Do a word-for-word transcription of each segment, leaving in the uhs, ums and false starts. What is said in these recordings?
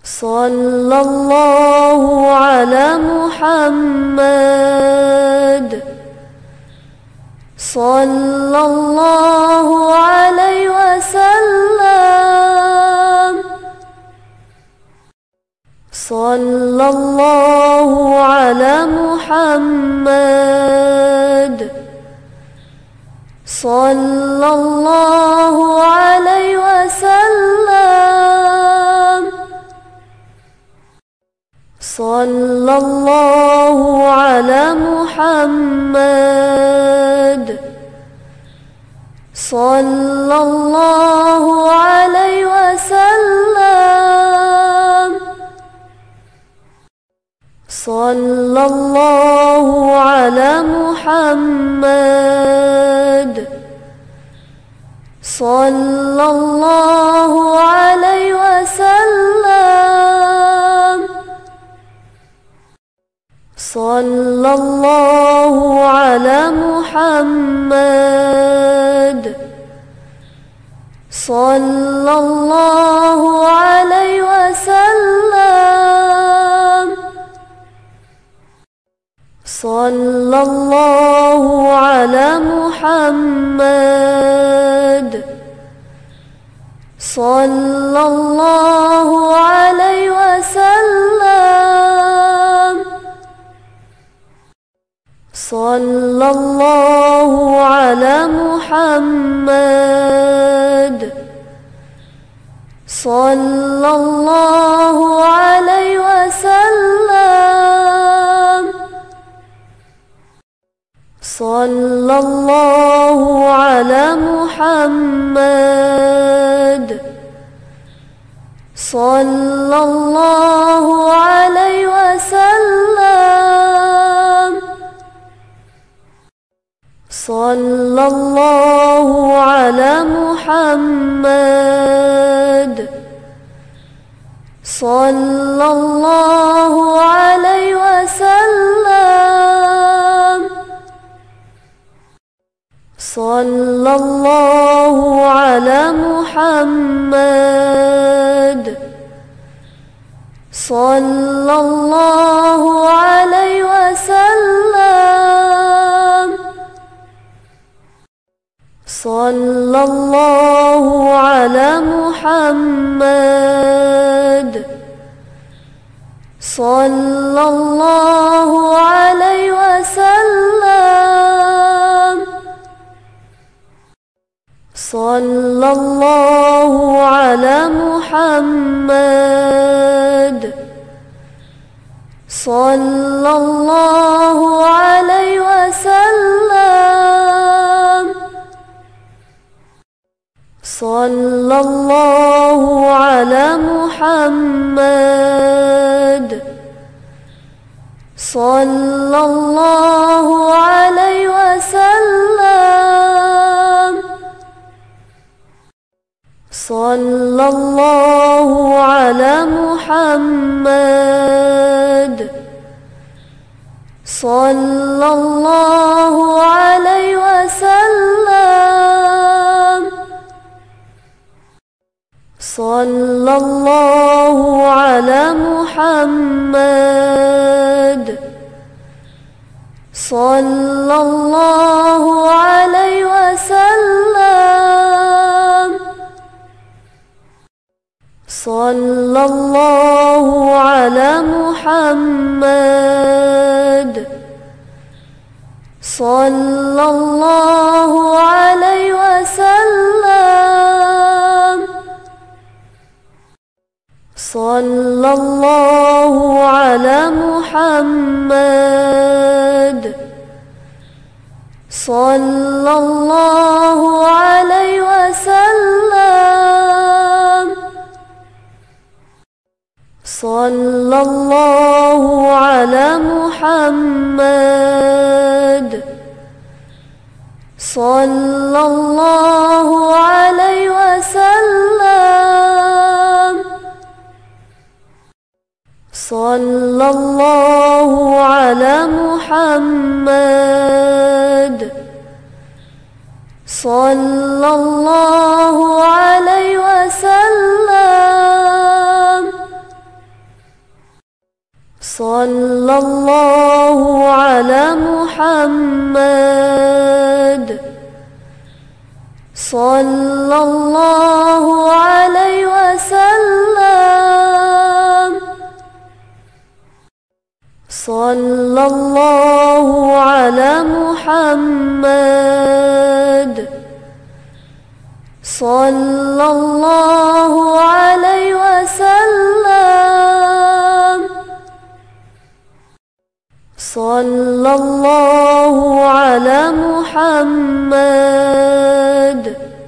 صلى الله على محمد صلى الله عليه وسلم صلى الله على محمد صلى الله عليه وسلم صلى الله على محمد صلى الله عليه وسلم صلى الله على محمد صلى الله عليه وسلم صلى الله على محمد صلى الله عليه وسلم صلى الله على محمد صلى الله عليه وسلم صلى الله على محمد صلى الله عليه وسلم صلى الله على محمد صلى الله عليه وسلم صلى الله على محمد صلى الله عليه وسلم صلى الله على محمد صلى الله عليه وسلم صلى الله على محمد صلى الله عليه وسلم صلى الله على محمد صلى الله عليه وسلم صلى الله على محمد صلى الله عليه وسلم صلى الله على محمد صلى الله عليه وسلم صلى الله على محمد صلى الله عليه وسلم صلى الله على محمد صلى الله عليه وسلم صلى الله على محمد صلى الله عليه وسلم صلى الله على محمد صلى الله عليه وسلم صلى الله على محمد صلى الله عليه وسلم صلى الله على محمد صلى الله عليه وسلم صلى الله على محمد صلى الله عليه وسلم صلى الله على محمد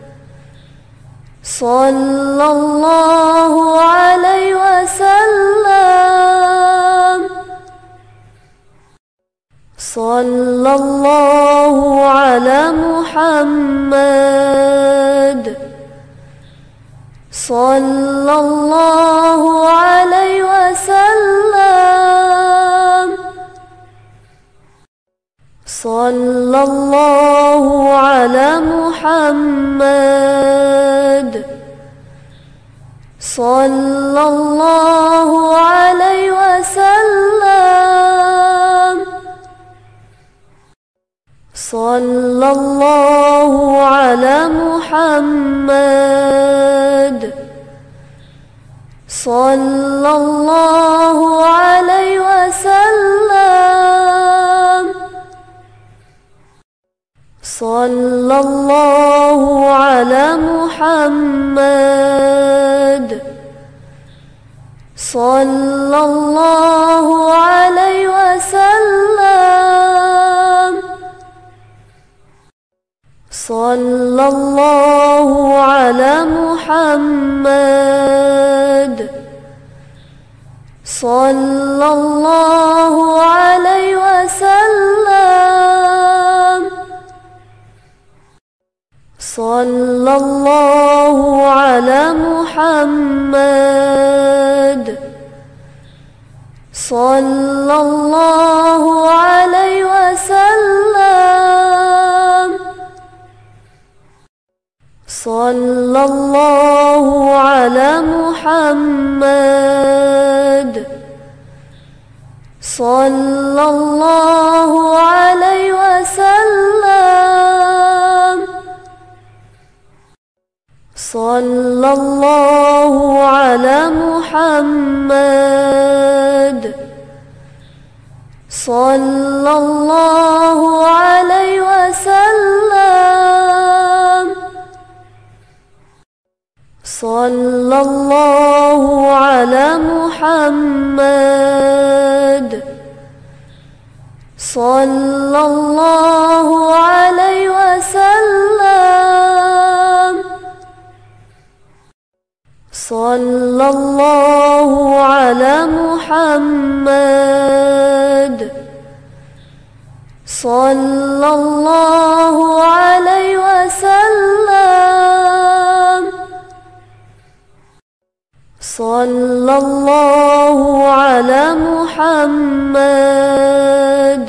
صلى الله عليه وسلم صلى الله على محمد صلى الله عليه وسلم صلى الله على محمد صلى الله عليه وسلم صلى الله على محمد صلى الله عليه وسلم صلى الله على محمد صلى الله عليه وسلم صلى الله على محمد صلى الله عليه وسلم صلى الله على محمد صلى الله عليه وسلم صلى الله على محمد صلى الله عليه وسلم صلى الله على محمد صلى الله عليه وسلم صلى الله على محمد صلى الله عليه وسلم صلى الله على محمد صلى الله عليه وسلم صلى الله على محمد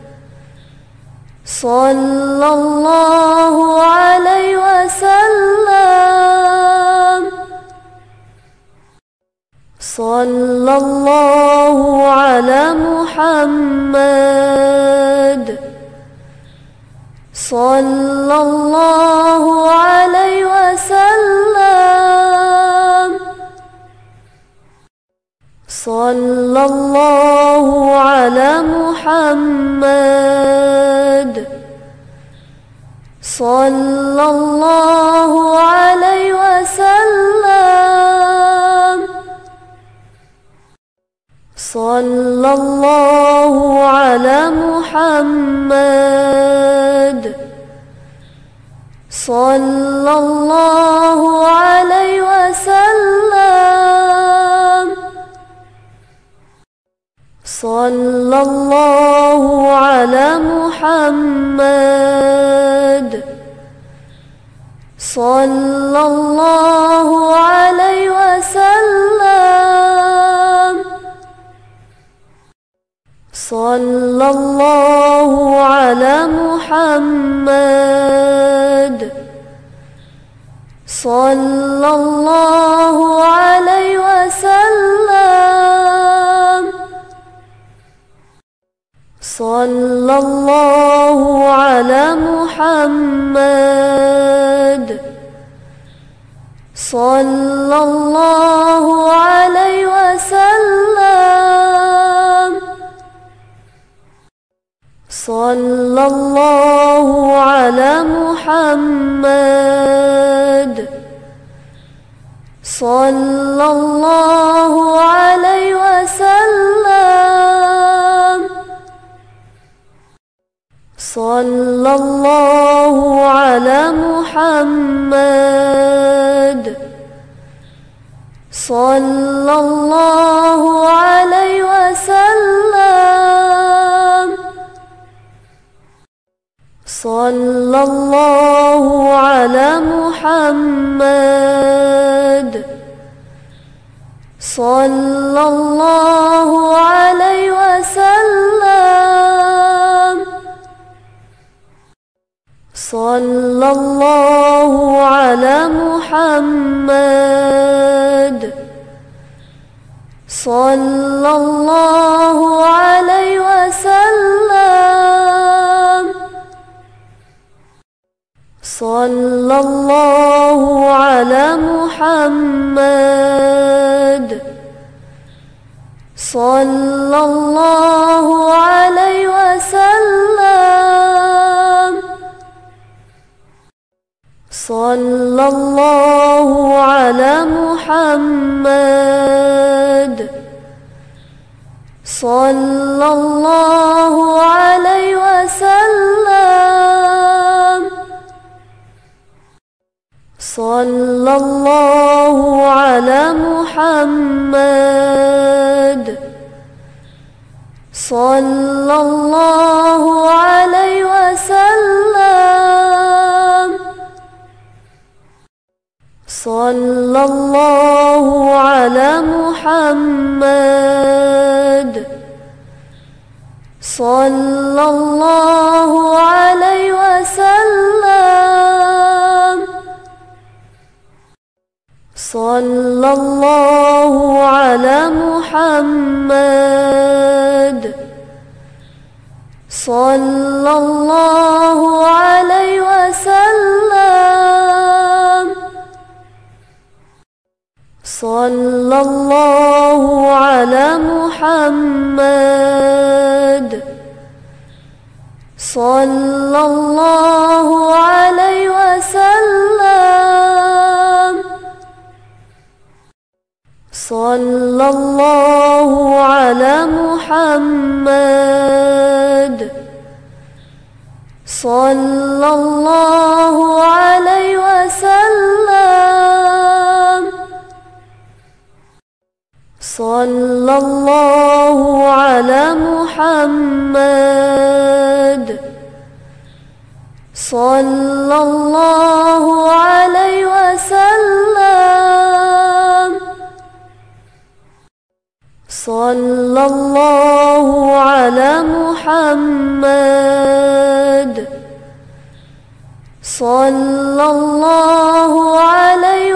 صلى الله عليه وسلم صلى الله على محمد صلى الله عليه وسلم صلى الله على محمد صلى الله عليه وسلم صلى الله على محمد صلى الله عليه وسلم صلى الله على محمد صلى الله عليه وسلم صلى الله على محمد صلى الله عليه وسلم صلى الله على محمد صلى الله عليه وسلم صلى الله على محمد صلى الله عليه وسلم صلى الله على محمد صلى الله عليه وسلم صلى الله على محمد صلى الله عليه وسلم صلى الله على محمد صلى الله عليه وسلم صلى الله على محمد صلى الله عليه وسلم صلى الله على محمد صلى الله عليه وسلم صلى الله على محمد صلى الله عليه وسلم صلى الله على محمد صلى الله عليه وسلم صلى الله على محمد صلى الله عليه وسلم صلى الله على محمد صلى الله عليه وسلم صلى الله على محمد صلى الله عليه وسلم صلى الله على محمد صلى الله عليه وسلم صلى الله على محمد صلى الله عليه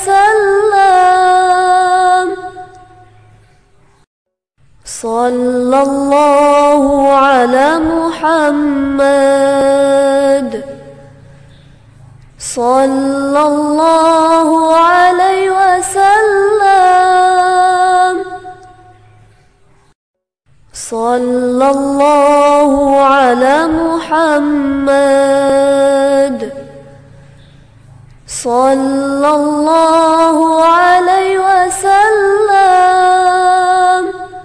وسلم صلى الله على محمد صلى الله عليه وسلم صلى الله على محمد صلى الله عليه وسلم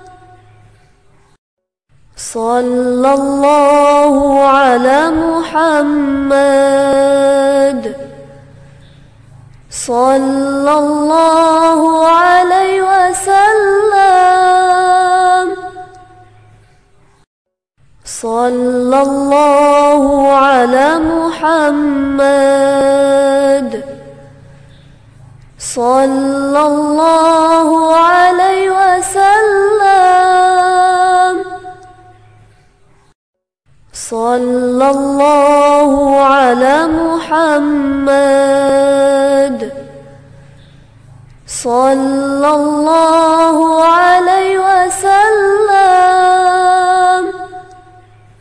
صلى الله على محمد صلى الله عليه وسلم صلى الله على محمد صلى الله عليه وسلم صلى الله على محمد صلى الله عليه وسلم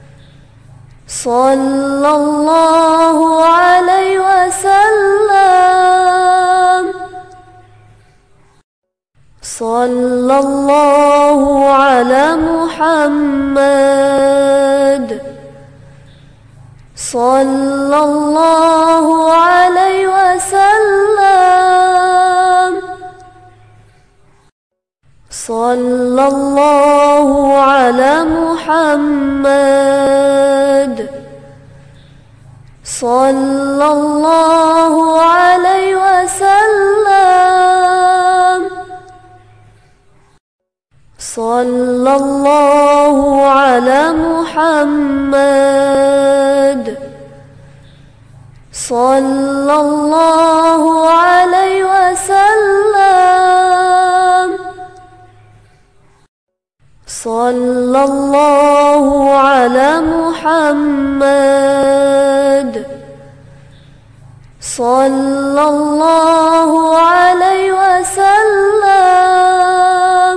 صلى الله عليه وسلم صلى الله على محمد صلى الله عليه وسلم صلى الله على محمد صلى الله عليه وسلم صلى الله على محمد صلى الله عليه وسلم صلى الله على محمد صلى الله عليه وسلم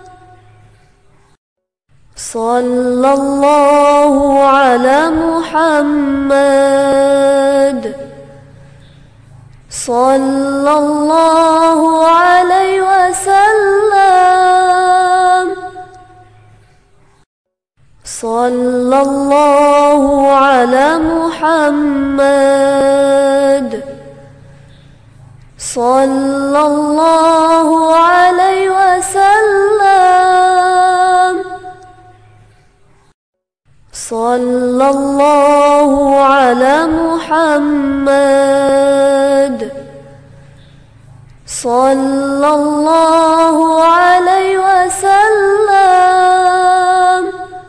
صلى الله على محمد صلى الله عليه وسلم صلى الله على محمد صلى الله عليه وسلم صلى الله على محمد صلى الله عليه وسلم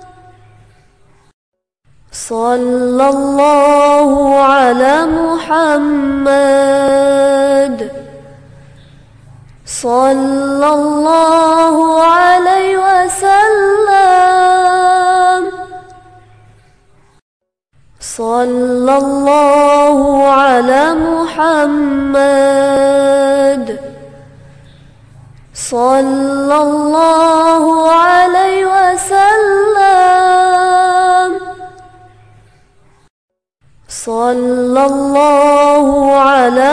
صلى الله على محمد صلى الله عليه وسلم صلى الله على محمد صلى الله عليه وسلم صلى الله على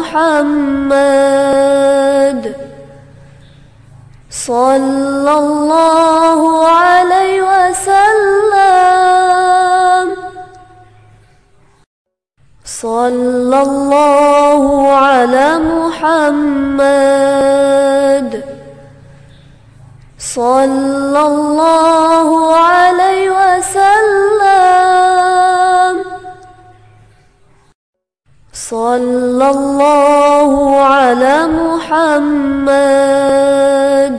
محمد صلى الله عليه وسلم صلى الله على محمد صلى الله عليه وسلم صلى الله على محمد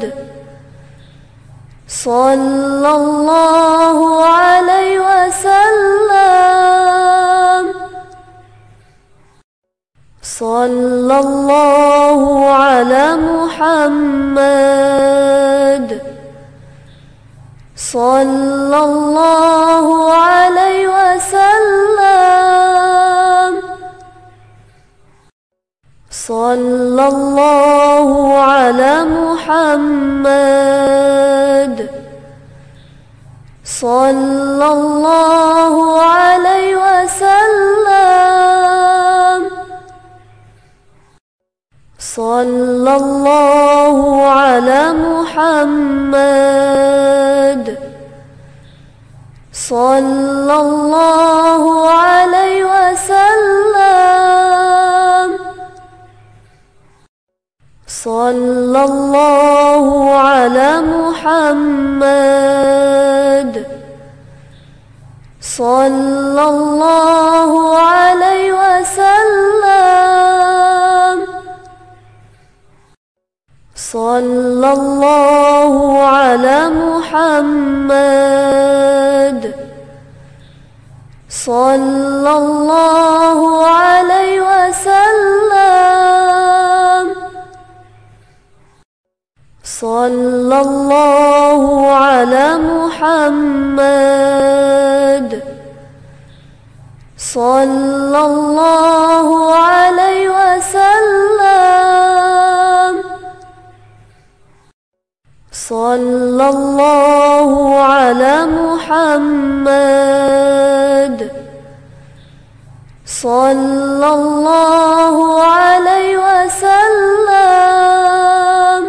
صلى الله عليه وسلم صلى الله على محمد صلى الله عليه وسلم صلى الله على محمد صلى الله عليه وسلم صلى الله على محمد صلى الله عليه وسلم صلى الله على محمد صلى الله عليه وسلم صلى الله على محمد صلى الله عليه وسلم صلى الله على محمد صلى الله عليه وسلم صلى الله على محمد صلى الله عليه وسلم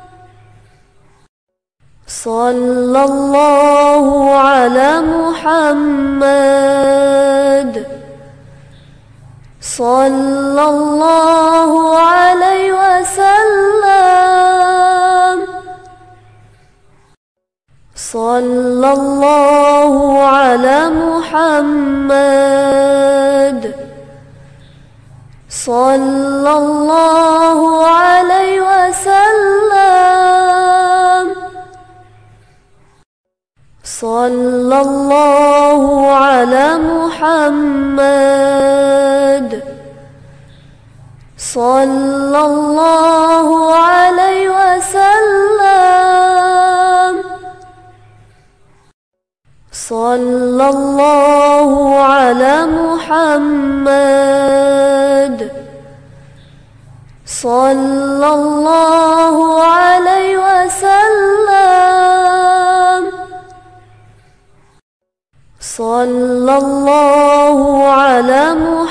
صلى الله على محمد صلى الله عليه وسلم صلى الله على محمد صلى الله عليه وسلم صلى الله على محمد صلى الله عليه وسلم صلى الله على محمد صلى الله عليه وسلم صلى الله على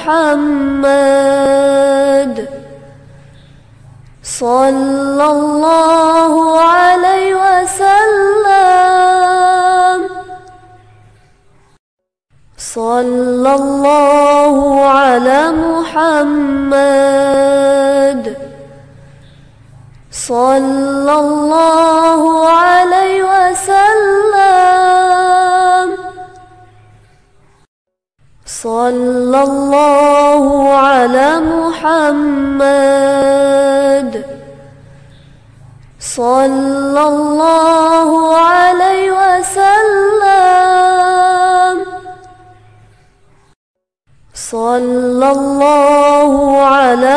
محمد صلى الله عليه وسلم صلى الله على محمد صلى الله عليه وسلم صلى الله على محمد صلى الله عليه وسلم صلى الله على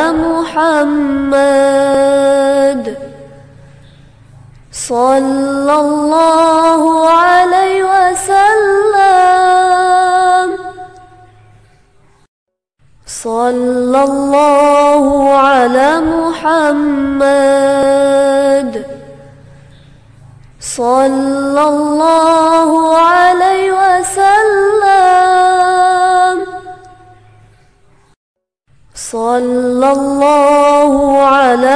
محمد صلى الله عليه وسلم صلى الله على محمد صلى الله عليه وسلم صلى الله على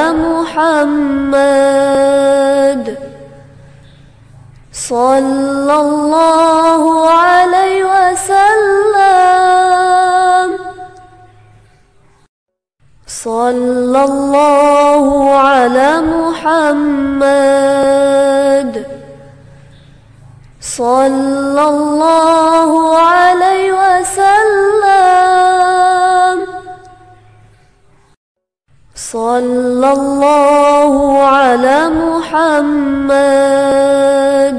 محمد صلى الله عليه وسلم صلى الله على محمد صلى الله عليه وسلم صلى الله على محمد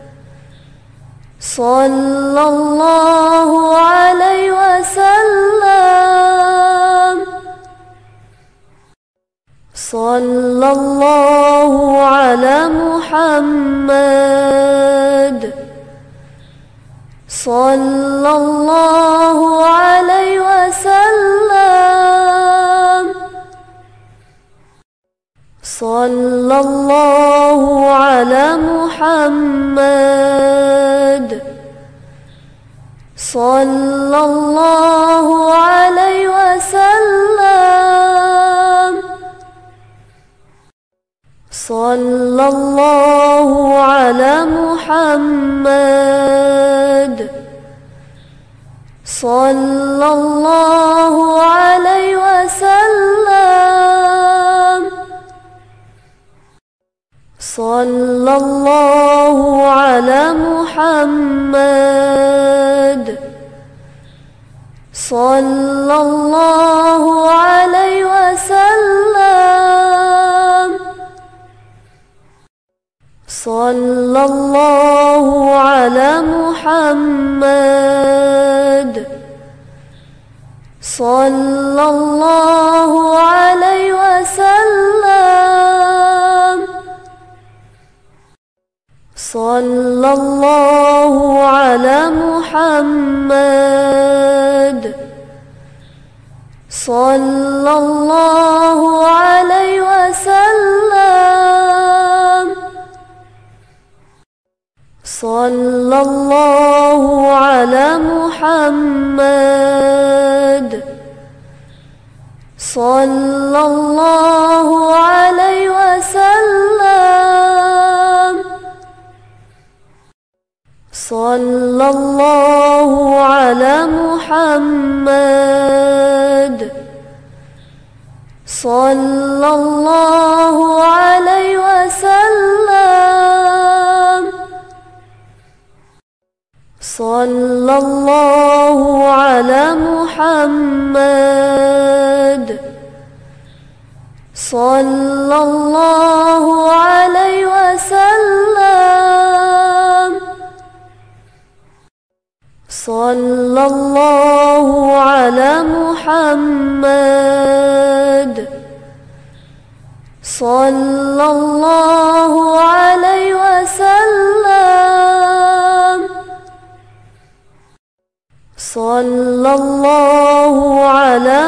صلى الله عليه وسلم صلى الله على محمد صلى الله عليه وسلم صلى الله على محمد صلى الله عليه وسلم صلى الله على محمد صلى الله عليه وسلم صلى الله على محمد صلى الله عليه وسلم صلى الله على محمد صلى الله عليه وسلم صلى الله على محمد صلى الله عليه وسلم صلى الله على محمد صلى الله عليه وسلم صلى الله على محمد صلى الله عليه وسلم صلى الله على محمد صلى الله عليه وسلم صلى الله على محمد صلى الله عليه وسلم صلى الله على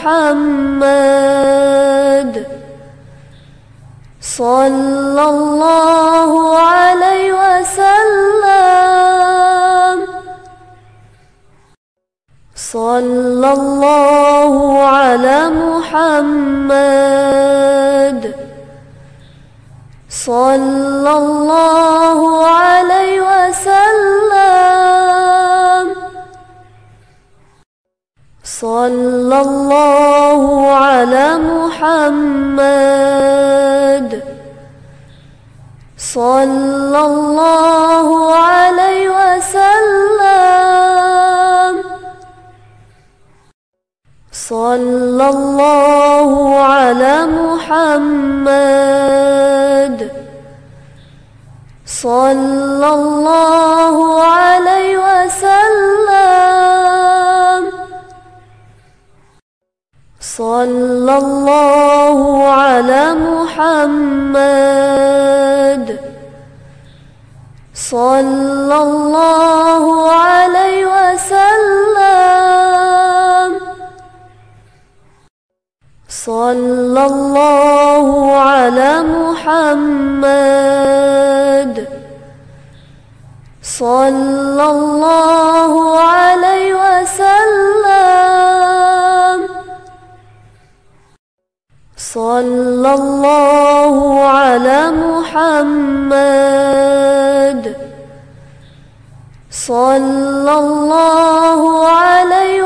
محمد صلى الله عليه وسلم صلى الله على محمد صلى الله عليه وسلم صلى الله على محمد صلى الله عليه وسلم صلى الله على محمد صلى الله عليه وسلم صلى الله على محمد صلى الله عليه وسلم صلى الله على محمد صلى الله عليه وسلم صلى الله على محمد صلى الله عليه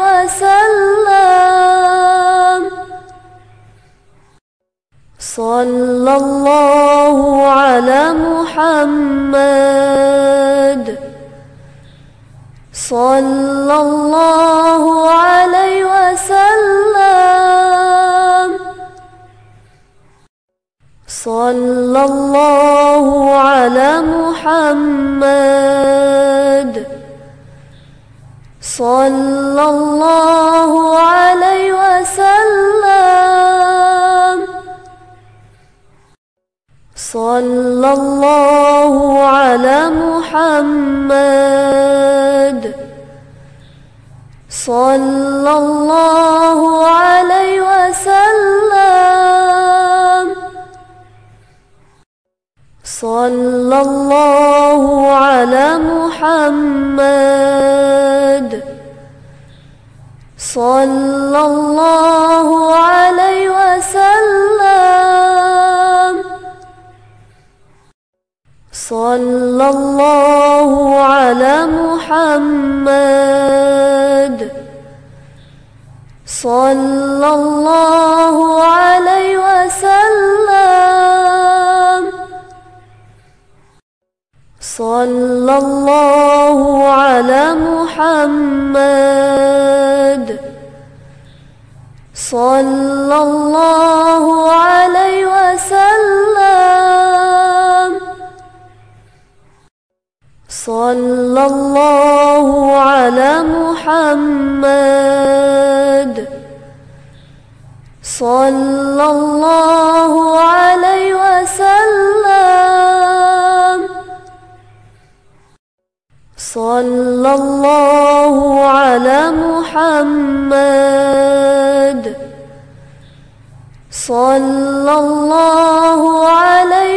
وسلم صلى الله على محمد صلى الله عليه وسلم صلى الله على محمد صلى الله عليه وسلم صلى الله على محمد صلى الله عليه وسلم صلى الله على محمد صلى الله عليه وسلم صلى الله على محمد صلى الله عليه وسلم صلى الله على محمد صلى الله عليه وسلم صلى الله على محمد صلى الله عليه وسلم صلى الله على محمد صلى الله عليه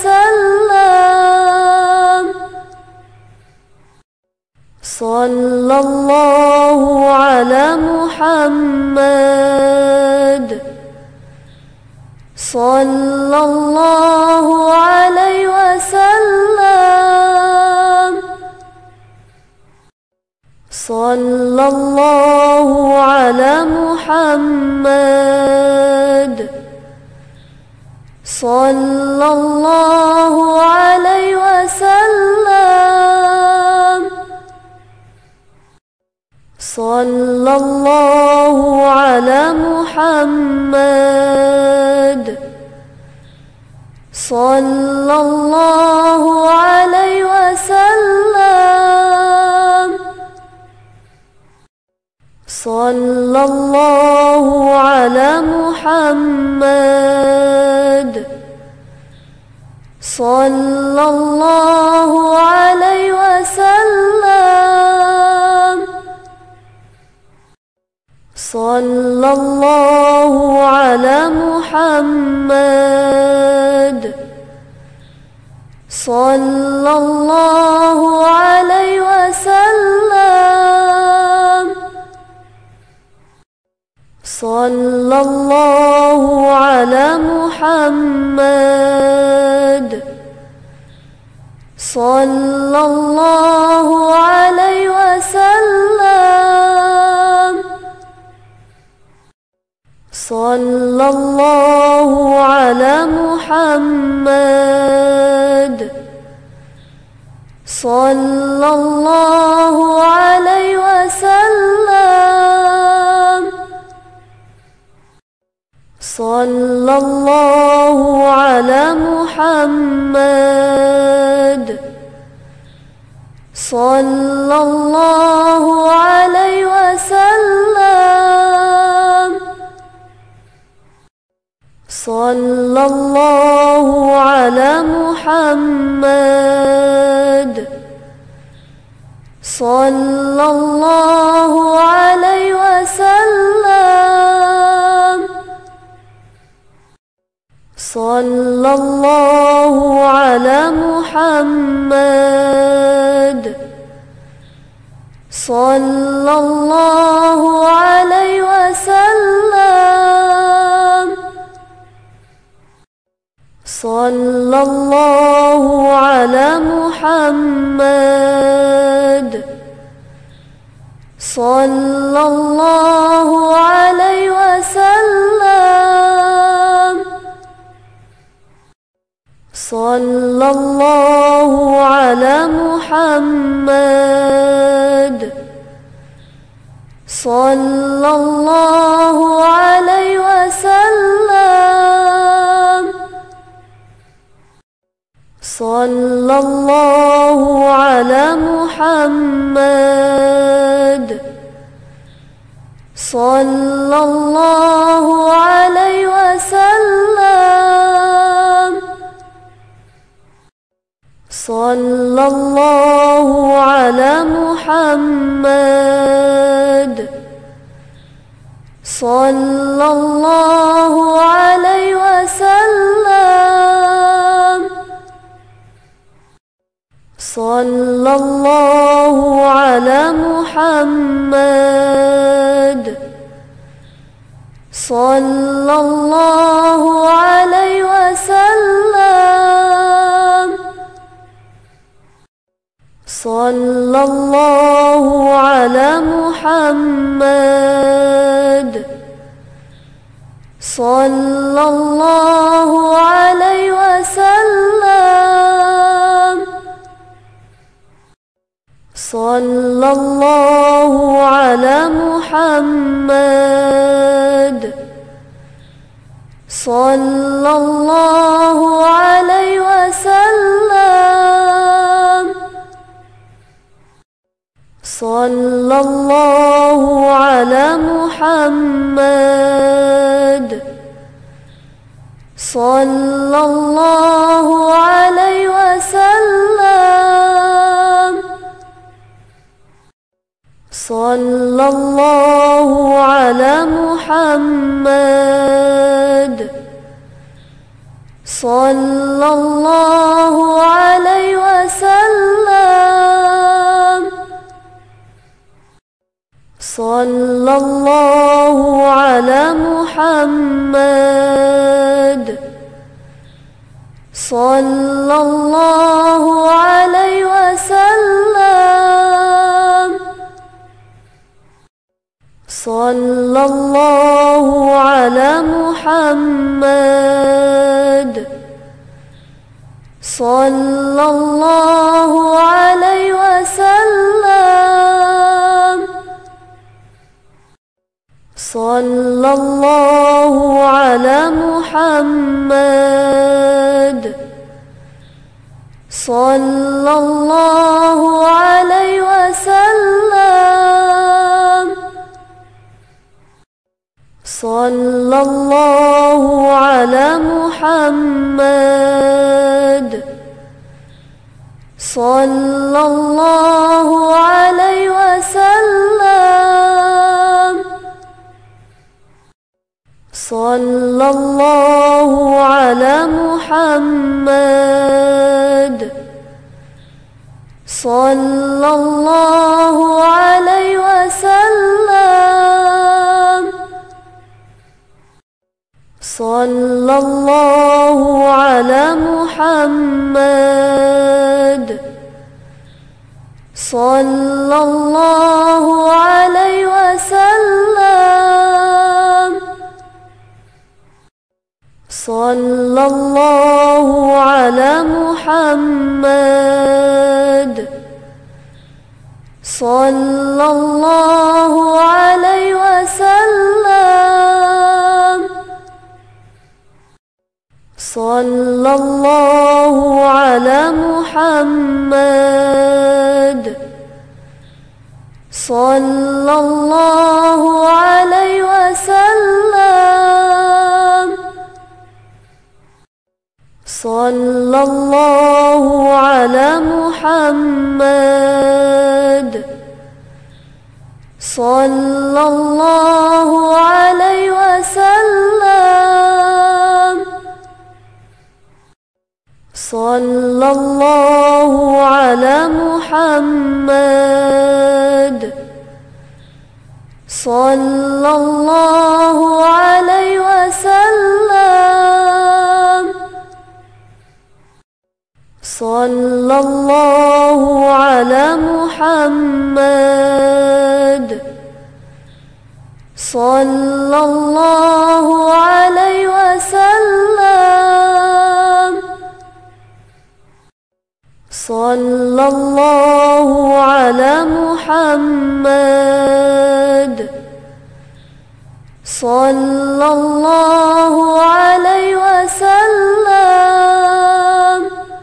وسلم صلى الله على محمد صلى الله عليه وسلم صلى الله على محمد صلى الله عليه وسلم صلى الله على محمد صلى الله عليه وسلم صلى الله على محمد صلى الله عليه وسلم صلى الله على محمد صلى الله عليه وسلم صلى الله على محمد صلى الله عليه وسلم صلى الله على محمد صلى الله عليه وسلم صلى الله على محمد صلى الله عليه وسلم صلى الله على محمد صلى الله عليه وسلم صلى الله على محمد صلى الله عليه وسلم صلى الله على محمد صلى الله عليه وسلم صلى الله على محمد صلى الله عليه وسلم صلى الله على محمد صلى الله عليه وسلم صلى الله على محمد صلى الله عليه وسلم صلى الله على محمد صلى الله عليه وسلم صلى الله على محمد صلى الله عليه وسلم صلى الله على محمد صلى الله عليه وسلم صلى الله على محمد صلى الله عليه وسلم صلى الله على محمد صلى الله عليه وسلم صلى الله على محمد صلى الله عليه وسلم صلى الله على محمد صلى الله عليه وسلم صلى الله على محمد صلى الله عليه وسلم صلى الله على محمد صلى الله عليه وسلم صلى الله على محمد صلى الله عليه وسلم صلى الله على محمد صلى الله عليه وسلم صلى الله على محمد صلى الله عليه وسلم صلى الله على محمد صلى الله عليه وسلم صلى الله على محمد صلى الله عليه وسلم صلى الله على محمد صلى الله عليه وسلم صلى الله على محمد صلى الله عليه وسلم صلى الله على محمد صلى الله عليه وسلم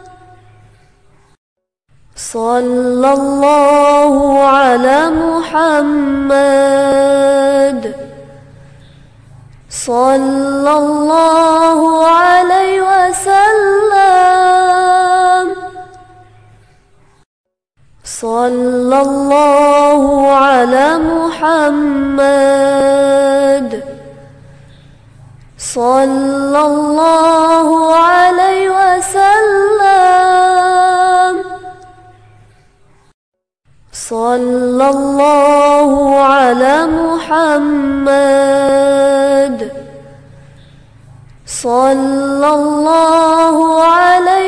صلى الله على محمد صلى الله عليه وسلم صلى الله على محمد صلى الله عليه وسلم صلى الله على محمد صلى الله عليه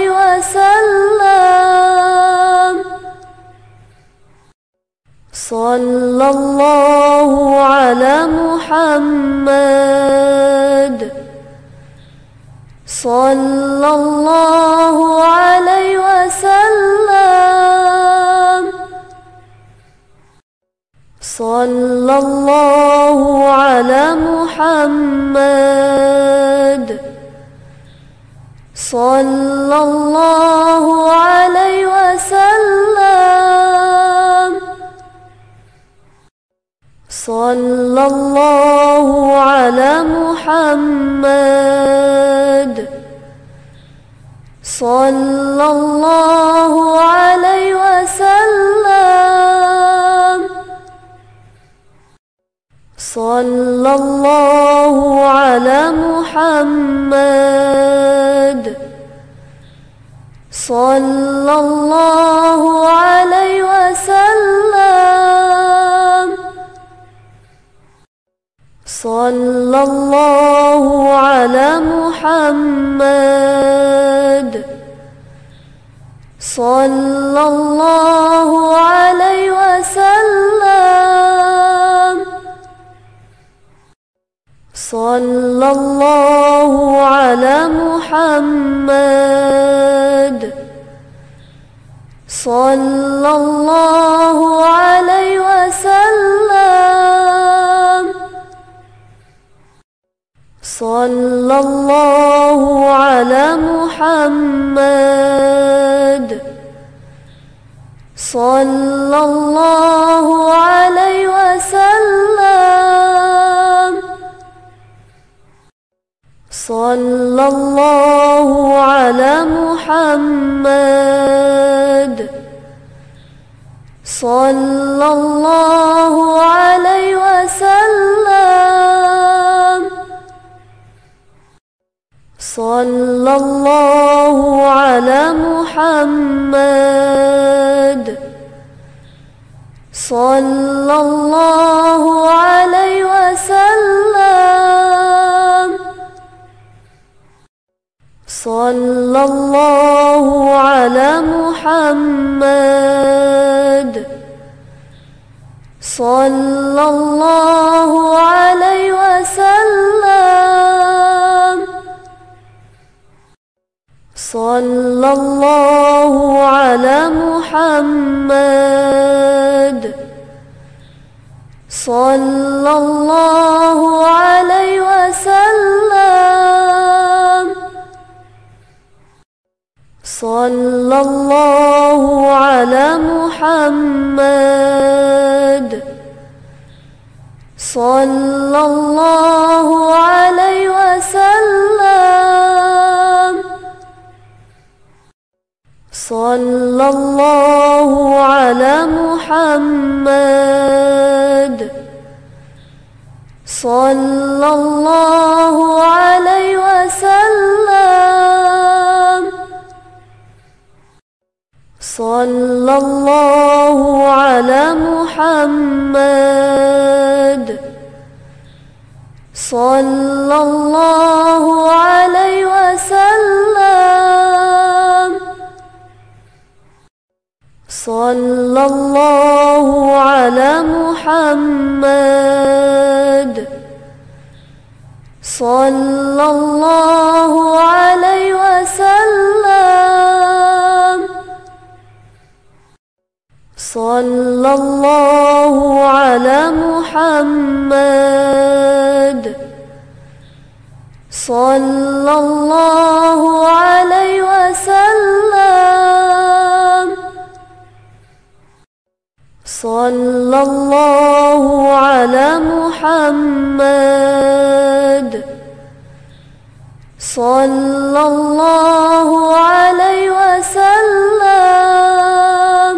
وسلم صلى الله على محمد صلى الله عليه وسلم صلى الله على محمد صلى الله عليه وسلم صلى الله على محمد صلى الله عليه وسلم صلى الله على محمد صلى الله عليه وسلم صلى الله على محمد صلى الله عليه وسلم صلى الله على محمد صلى الله عليه وسلم صلى الله على محمد صلى الله عليه وسلم صلى الله على محمد صلى الله عليه وسلم صلى الله على محمد صلى الله عليه وسلم صلى الله على محمد صلى الله عليه وسلم صلى الله على محمد صلى الله عليه وسلم صلى الله على محمد صلى الله عليه وسلم صلى الله على محمد صلى الله عليه وسلم صلى الله على محمد صلى الله عليه وسلم صلى الله على محمد صلى الله عليه وسلم صلى الله على محمد صلى الله عليه وسلم صلى الله على محمد صلى الله عليه وسلم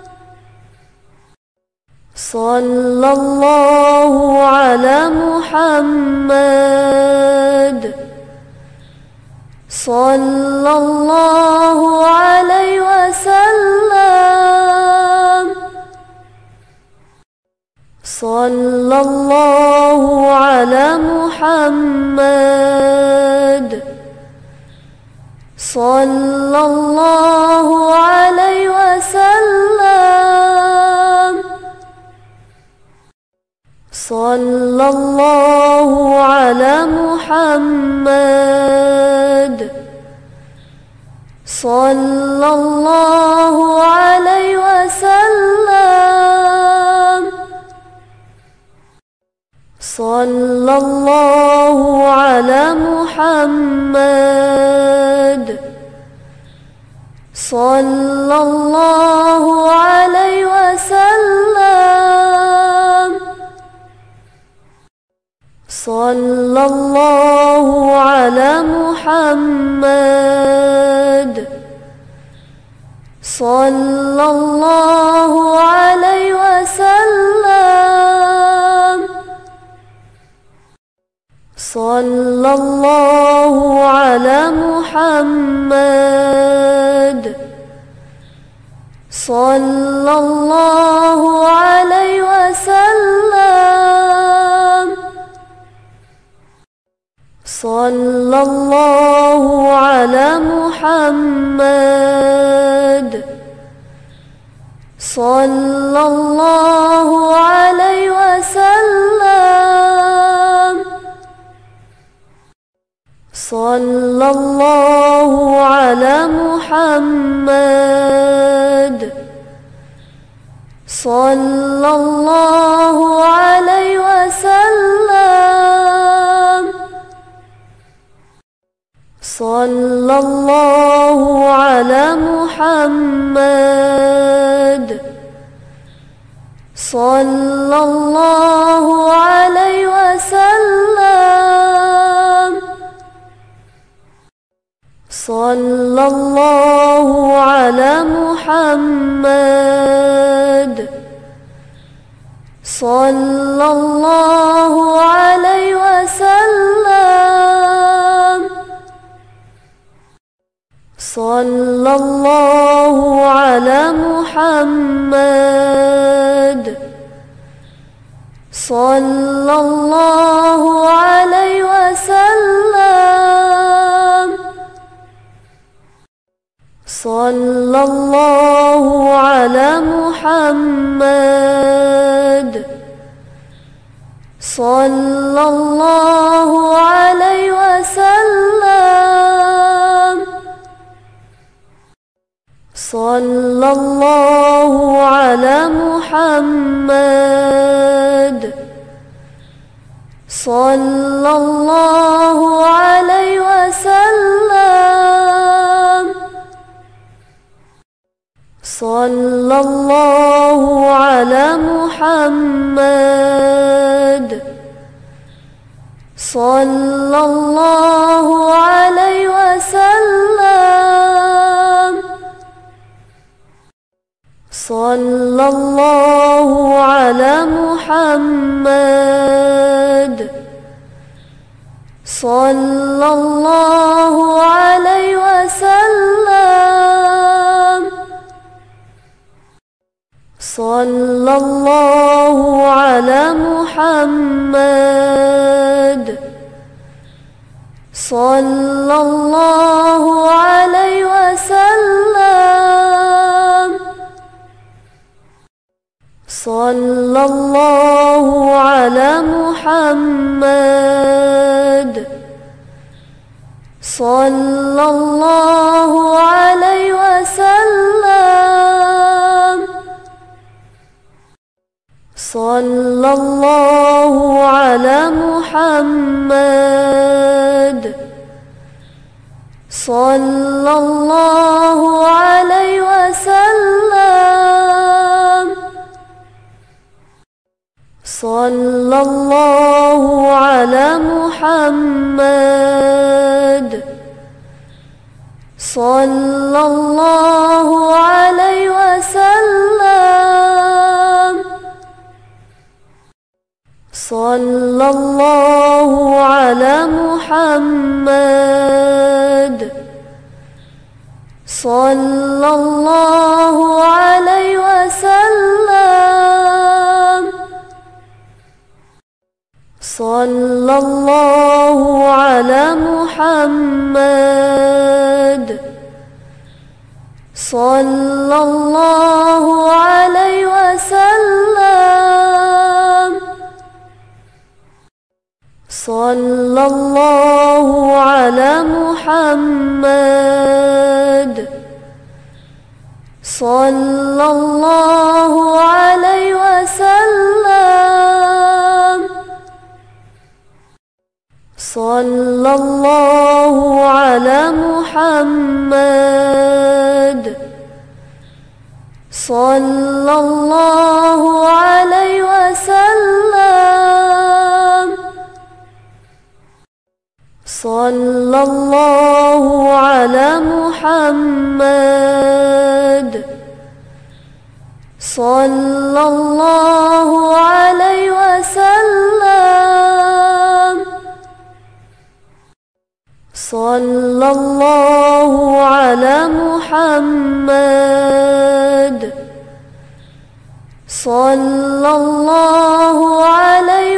صلى الله على محمد صلى الله عليه وسلم صلى الله على محمد صلى الله عليه وسلم صلى الله على محمد صلى الله عليه وسلم صلى الله على محمد صلى الله عليه وسلم صلى الله على محمد صلى الله عليه وسلم صلى الله على محمد صلى الله عليه وسلم صلى الله على محمد صلى الله عليه وسلم صلى الله على محمد صلى الله عليه وسلم صلى الله على محمد صلى الله عليه وسلم صلى الله على محمد صلى الله عليه وسلم صلى الله على محمد صلى الله عليه وسلم صلى الله على محمد صلى الله عليه وسلم صلى الله على محمد صلى الله عليه وسلم صلى الله على محمد صلى الله عليه وسلم صلى الله على محمد صلى الله عليه وسلم صلى الله على محمد صلى الله عليه وسلم صلى الله على محمد صلى الله عليه وسلم صلى الله على محمد صلى الله عليه وسلم صلى الله على محمد صلى الله عليه وسلم صلى الله على محمد صلى الله عليه وسلم صلى الله على محمد صلى الله عليه وسلم صلى الله على محمد صلى الله عليه وسلم صلى الله على محمد صلى الله عليه وسلم صلى الله على محمد صلى الله عليه وسلم صلى الله على محمد صلى الله عليه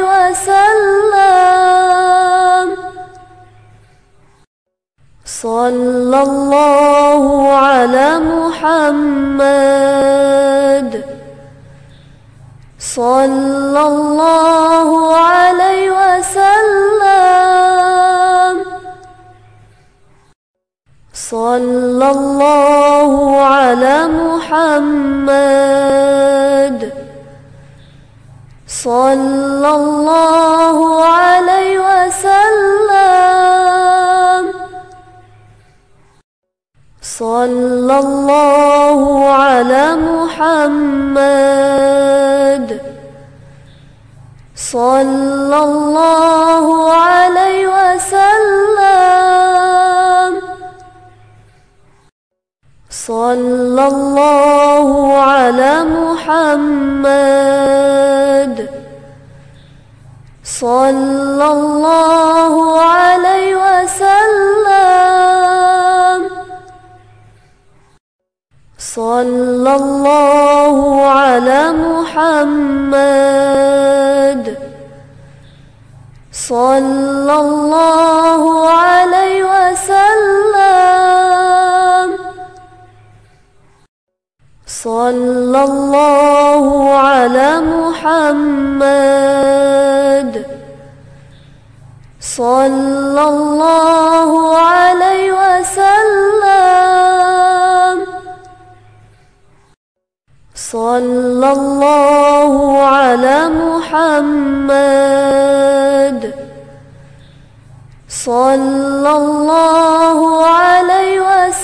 وسلم صلى الله على محمد صلى الله عليه وسلم صلى الله على محمد صلى الله عليه وسلم صلى الله على محمد صلى الله عليه وسلم صلى الله على محمد صلى الله عليه وسلم صلى الله على محمد صلى الله عليه وسلم صلى الله على محمد صلى الله عليه وسلم صلى الله على محمد صلى الله عليه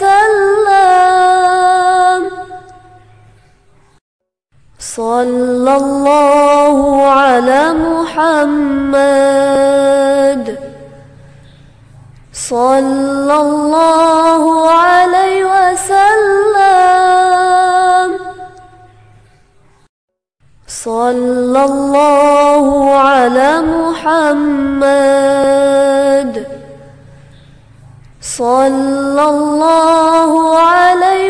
وسلم صلى الله على محمد صلى الله عليه وسلم صلى الله على محمد صلى الله عليه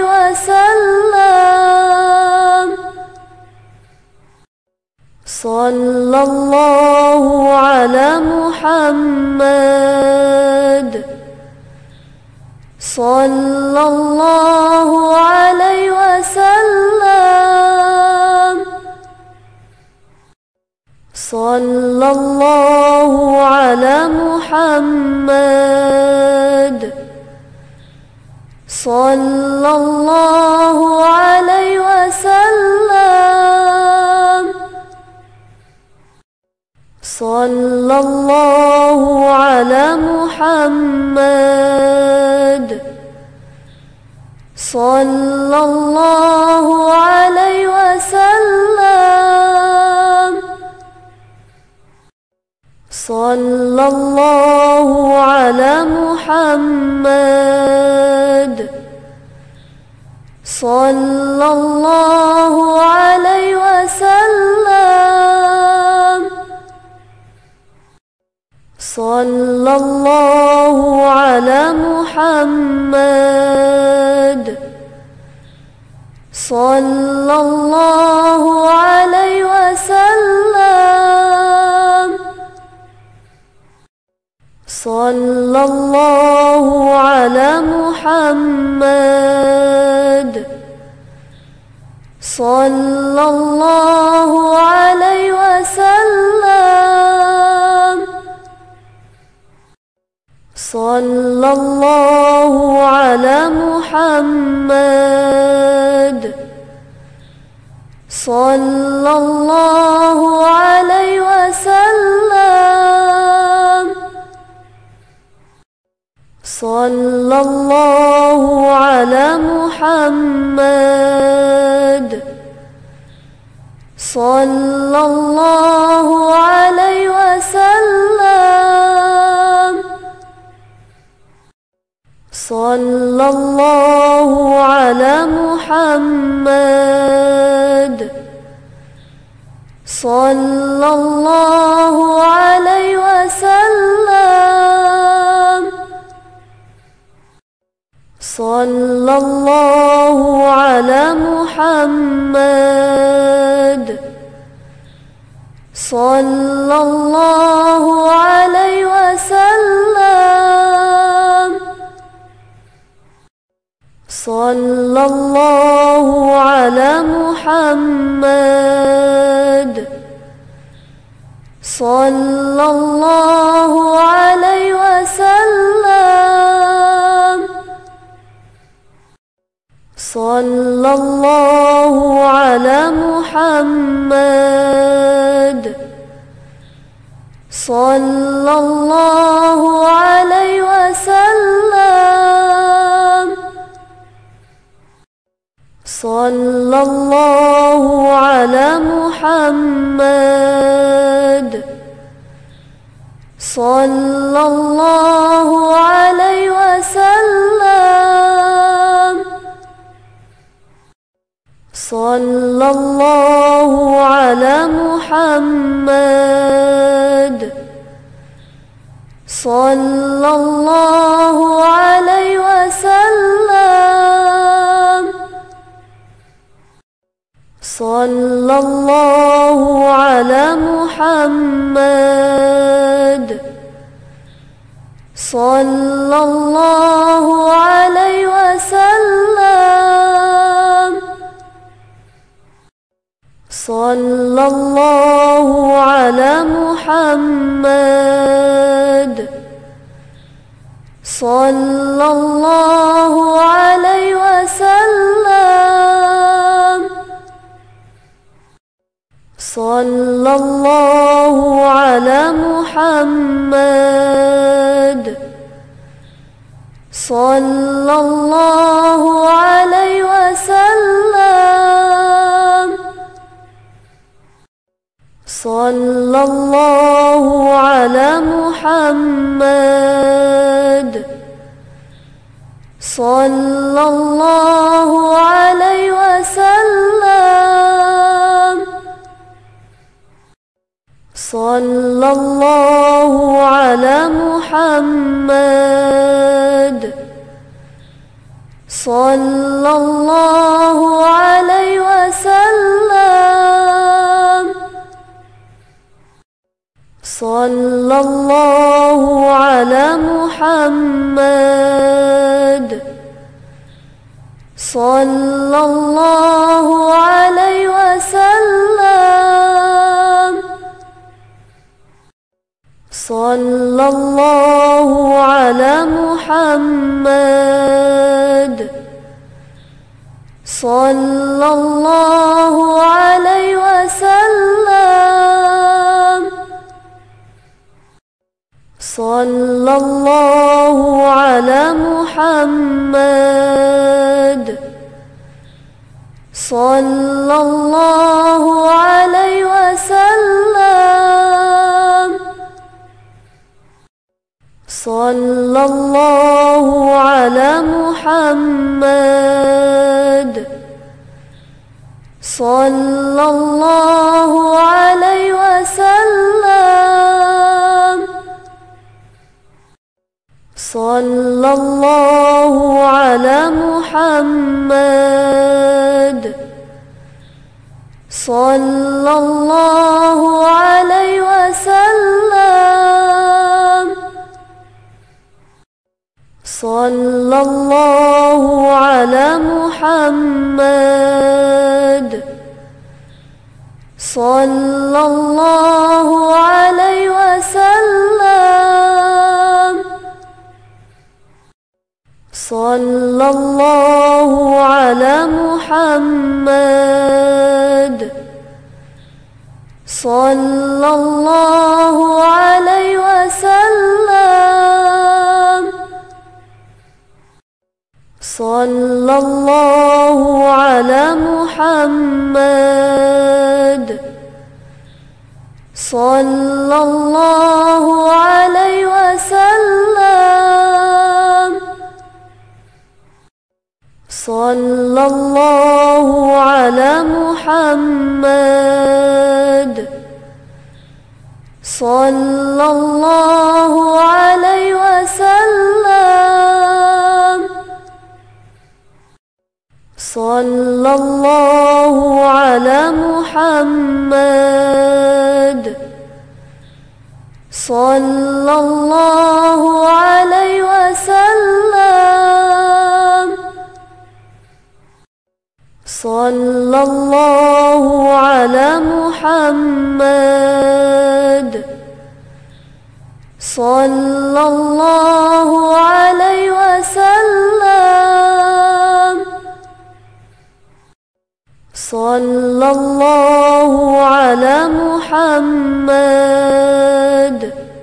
وسلم صلى الله على محمد صلى الله عليه وسلم صلى الله على محمد صلى الله عليه وسلم صلى الله على محمد صلى الله عليه وسلم صلى الله على محمد صلى الله عليه وسلم صلى الله على محمد صلى الله عليه وسلم صلى الله على محمد صلى الله عليه وسلم صلى الله على محمد صلى الله عليه وسلم صلى الله على محمد صلى الله عليه وسلم صلى الله على محمد صلى الله عليه وسلم صلى الله على محمد صلى الله عليه وسلم صلى الله على محمد صلى الله عليه وسلم صلى الله على محمد صلى الله عليه وسلم صلى الله على محمد صلى الله عليه وسلم صلى الله على محمد صلى الله عليه وسلم صلى الله على محمد صلى الله عليه وسلم صلى الله على محمد صلى الله عليه وسلم صلى الله على محمد صلى الله عليه وسلم صلى الله على محمد صلى الله عليه وسلم صلى الله على محمد صلى الله عليه وسلم صلى الله على محمد صلى الله عليه وسلم صلى الله على محمد صلى الله عليه وسلم صلى الله على محمد صلى الله عليه وسلم صلى الله على محمد صلى الله عليه وسلم صلى الله على محمد صلى الله عليه وسلم صلى الله على محمد صلى الله عليه وسلم صلى الله على محمد صلى الله عليه وسلم صلى الله على محمد صلى الله عليه وسلم صلى الله على محمد صلى الله عليه وسلم صلى الله على محمد صلى الله عليه وسلم صلى الله على محمد صلى الله عليه وسلم صلى الله على محمد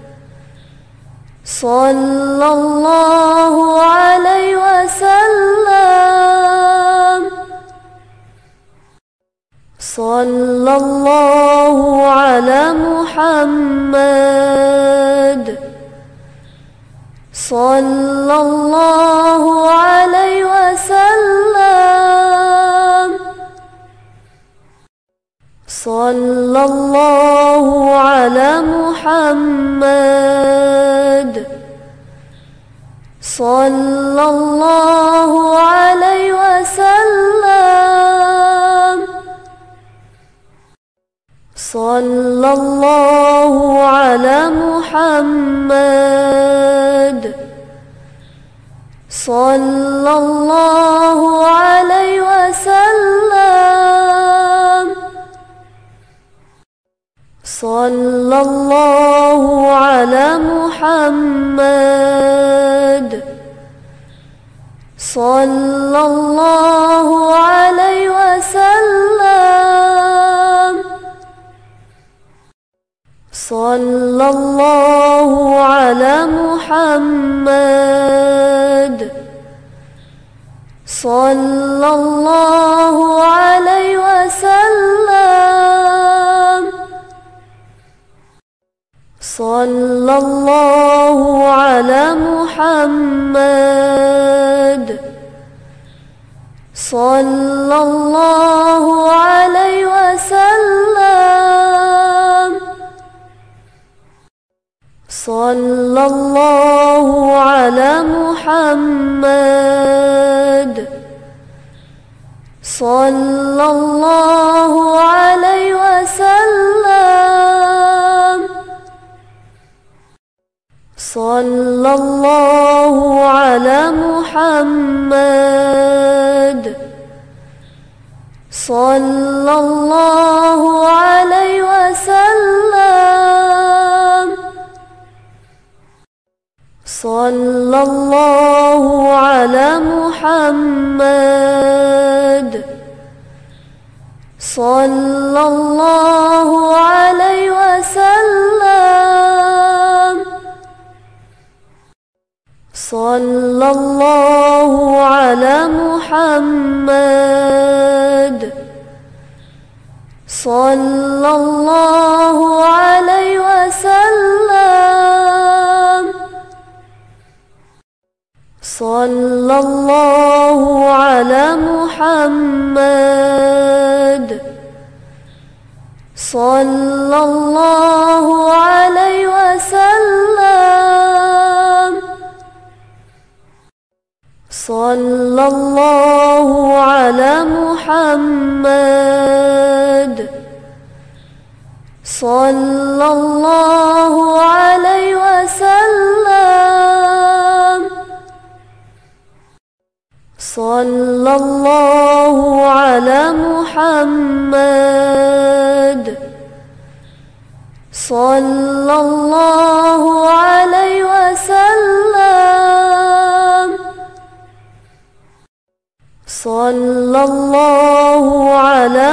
صلى الله عليه وسلم صلى الله على محمد صلى الله عليه وسلم صلى الله على محمد صلى الله عليه وسلم صلى الله على محمد صلى الله عليه وسلم صلى الله على محمد صلى الله عليه وسلم صلى الله على محمد صلى الله عليه وسلم صلى الله على محمد صلى الله عليه وسلم صلى الله على محمد صلى الله عليه وسلم صلى الله على محمد صلى الله عليه وسلم صلى الله على محمد صلى الله عليه وسلم صلى الله على محمد صلى الله عليه وسلم صلى الله على محمد صلى الله عليه وسلم صلى الله على محمد صلى الله عليه وسلم صلى الله على محمد صلى الله عليه وسلم صلى الله على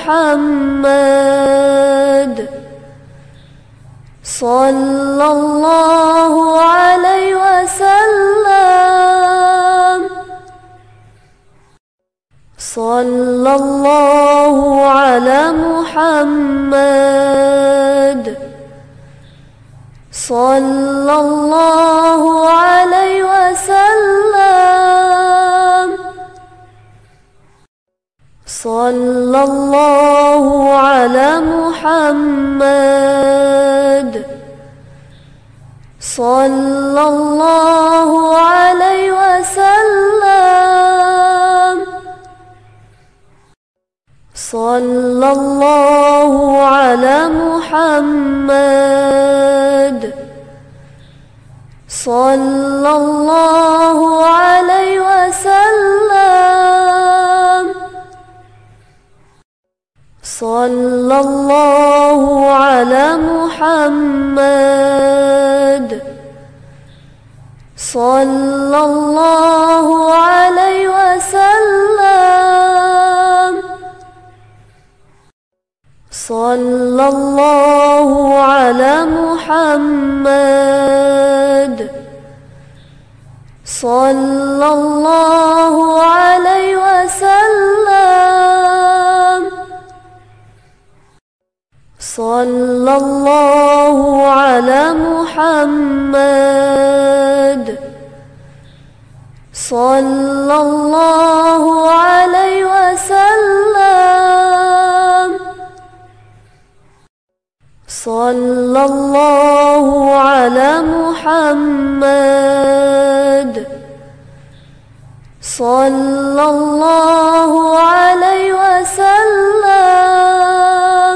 محمد صلى الله عليه وسلم صلى الله على محمد صلى الله عليه وسلم صلى الله على محمد صلى الله عليه وسلم صلى الله على محمد صلى الله عليه وسلم صلى الله على محمد صلى الله عليه وسلم صلى الله على محمد صلى الله عليه وسلم صلى الله على محمد صلى الله عليه وسلم محمد صلى الله عليه وسلم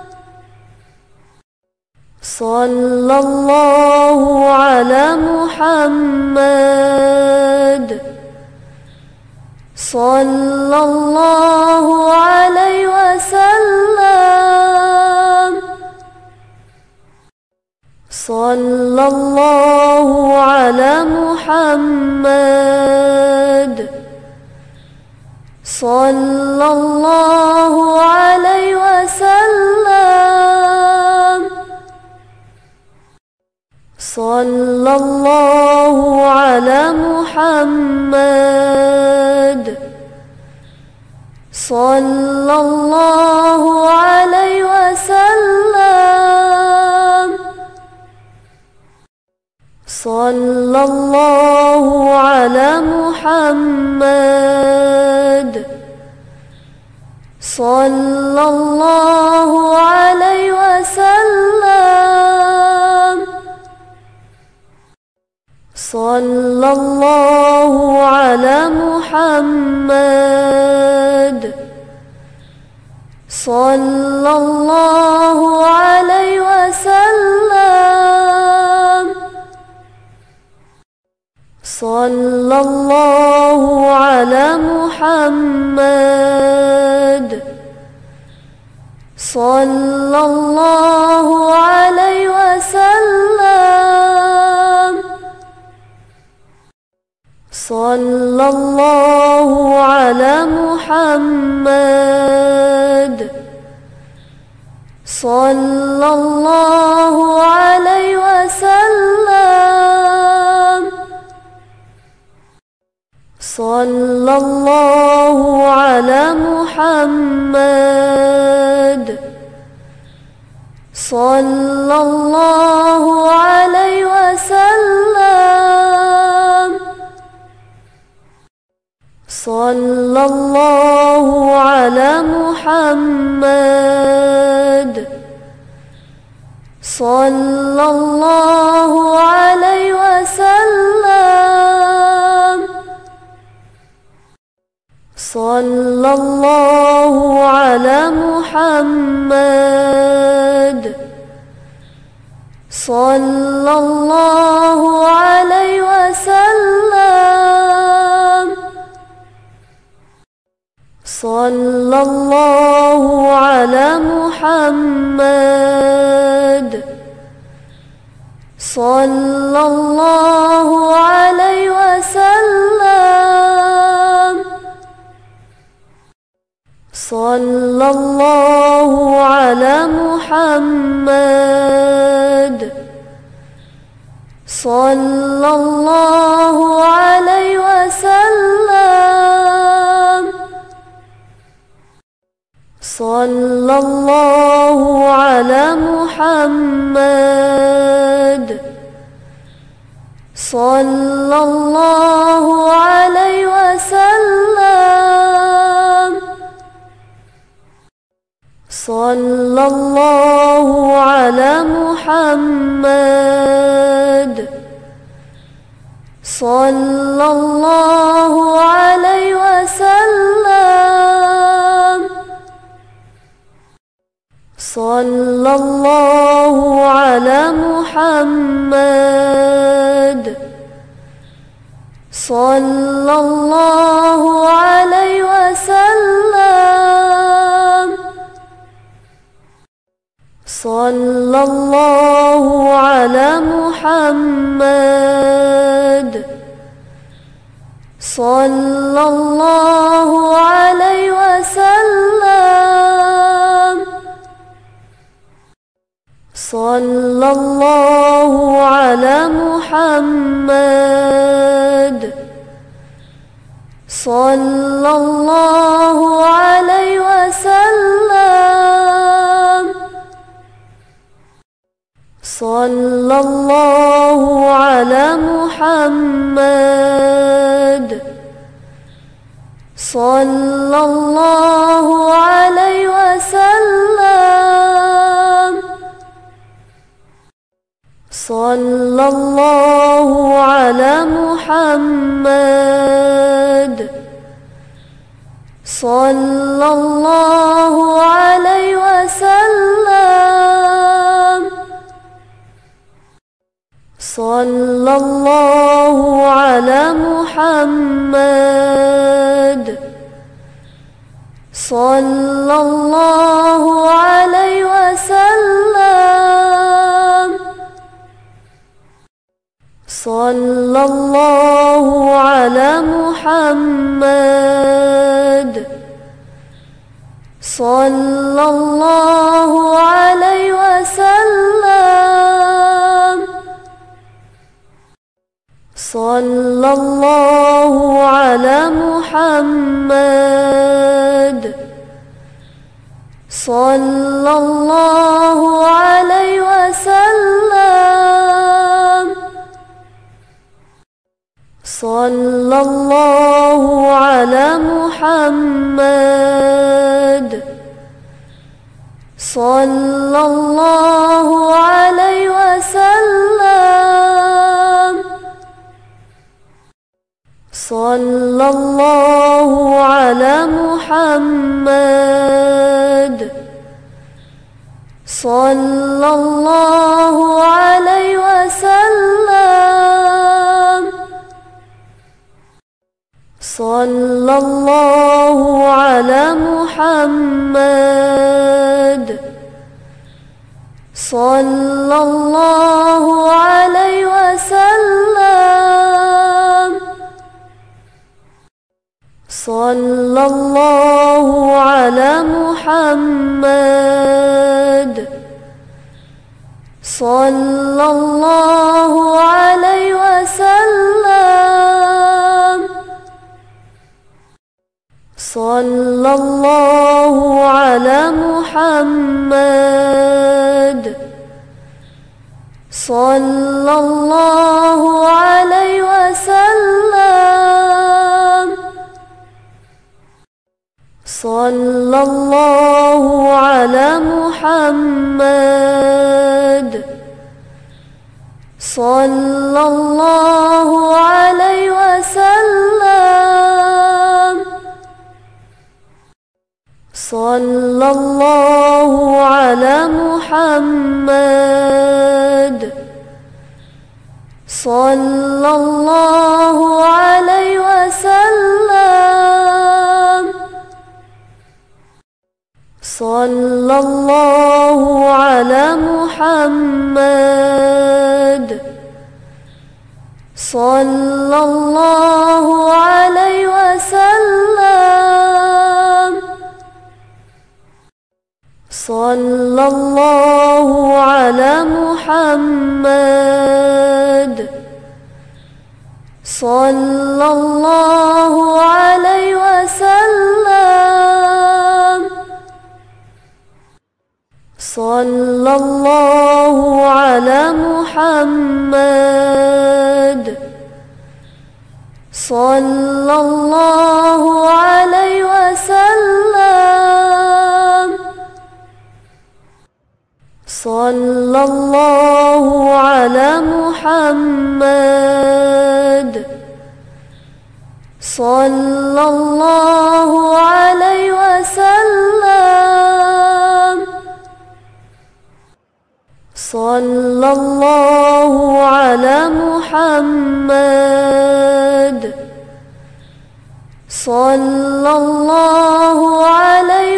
صلى الله على محمد صلى الله عليه وسلم صلى الله على محمد صلى الله عليه وسلم صلى الله على محمد صلى الله عليه وسلم صلى الله على محمد صلى الله عليه وسلم صلى الله على محمد صلى الله عليه وسلم صلى الله على محمد صلى الله عليه وسلم صلى الله على محمد صلى الله عليه وسلم صلى الله على محمد صلى الله عليه وسلم صلى الله على محمد صلى الله عليه وسلم صلى الله على محمد صلى الله عليه وسلم صلى الله على محمد صلى الله عليه وسلم صلى الله على محمد صلى الله عليه وسلم صلى الله على محمد صلى الله عليه وسلم صلى الله على محمد صلى الله عليه وسلم صلى الله على محمد صلى الله عليه وسلم صلى الله على محمد صلى الله عليه وسلم صلى الله على محمد صلى الله عليه وسلم صلى الله على محمد صلى الله عليه وسلم صلى الله على محمد صلى الله عليه وسلم صلى الله على محمد صلى الله عليه وسلم صلى الله على محمد صلى الله عليه وسلم صلى الله على محمد صلى الله عليه وسلم صلى الله على محمد صلى الله عليه وسلم صلى الله على محمد صلى الله عليه وسلم صلى الله على محمد صلى الله عليه وسلم صلى الله على محمد صلى الله عليه وسلم صلى الله على محمد صلى الله عليه وسلم صلى الله على محمد صلى الله عليه وسلم صلى الله على محمد صلى الله عليه وسلم صلى الله على محمد صلى الله عليه وسلم صلى الله على محمد صلى الله عليه وسلم صلى الله على محمد صلى الله عليه وسلم صلى الله على محمد صلى الله عليه وسلم صلى الله على محمد صلى الله عليه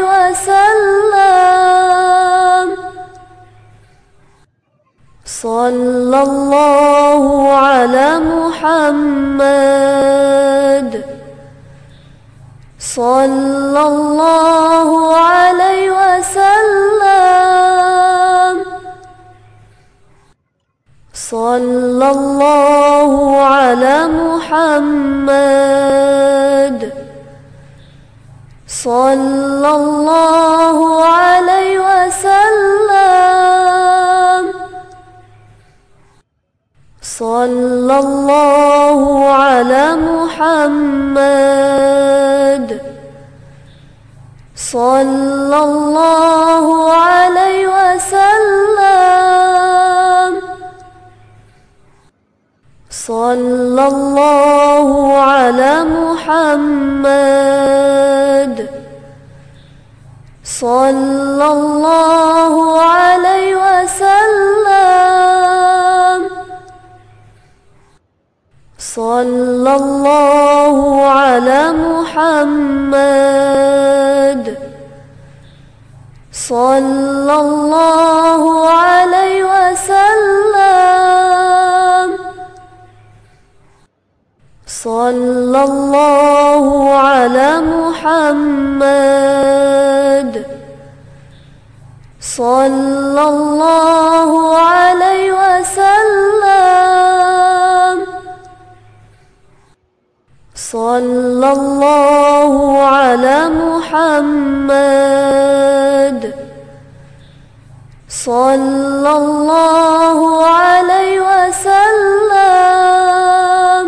وسلم صلى الله على محمد صلى الله عليه وسلم صلى الله على محمد صلى الله عليه وسلم صلى الله على محمد صلى الله عليه وسلم صلى الله على محمد صلى الله عليه وسلم صلى الله على محمد صلى الله عليه وسلم صلى الله على محمد صلى الله عليه وسلم صلى الله على محمد صلى الله عليه وسلم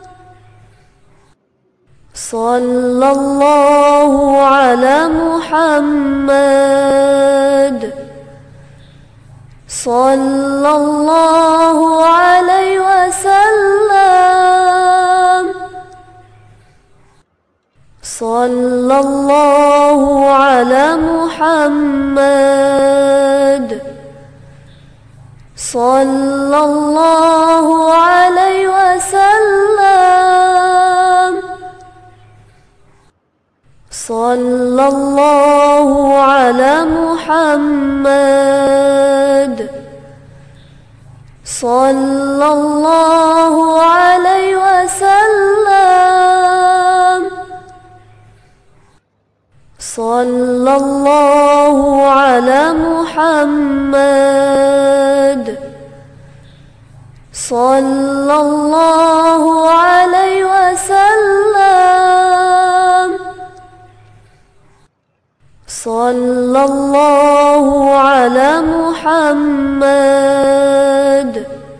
صلى الله على محمد صلى الله عليه وسلم صلى الله على محمد صلى الله عليه وسلم صلى الله على محمد صلى الله عليه وسلم صلى الله على محمد صلى الله عليه وسلم صلى الله على محمد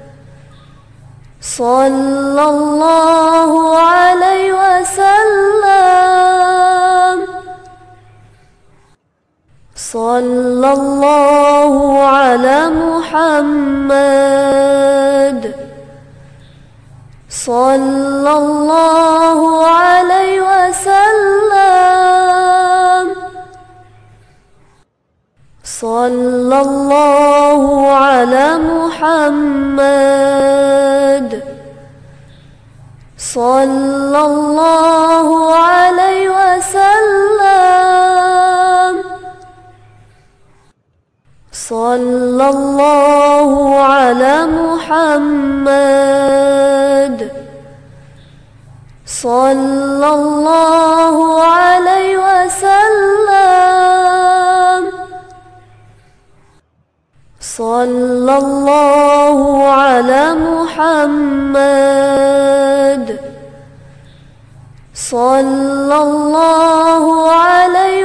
صلى الله عليه وسلم صلى الله على محمد صلى الله عليه وسلم صلى الله على محمد صلى الله عليه وسلم صلى الله على محمد صلى الله عليه وسلم صلى الله على محمد صلى الله عليه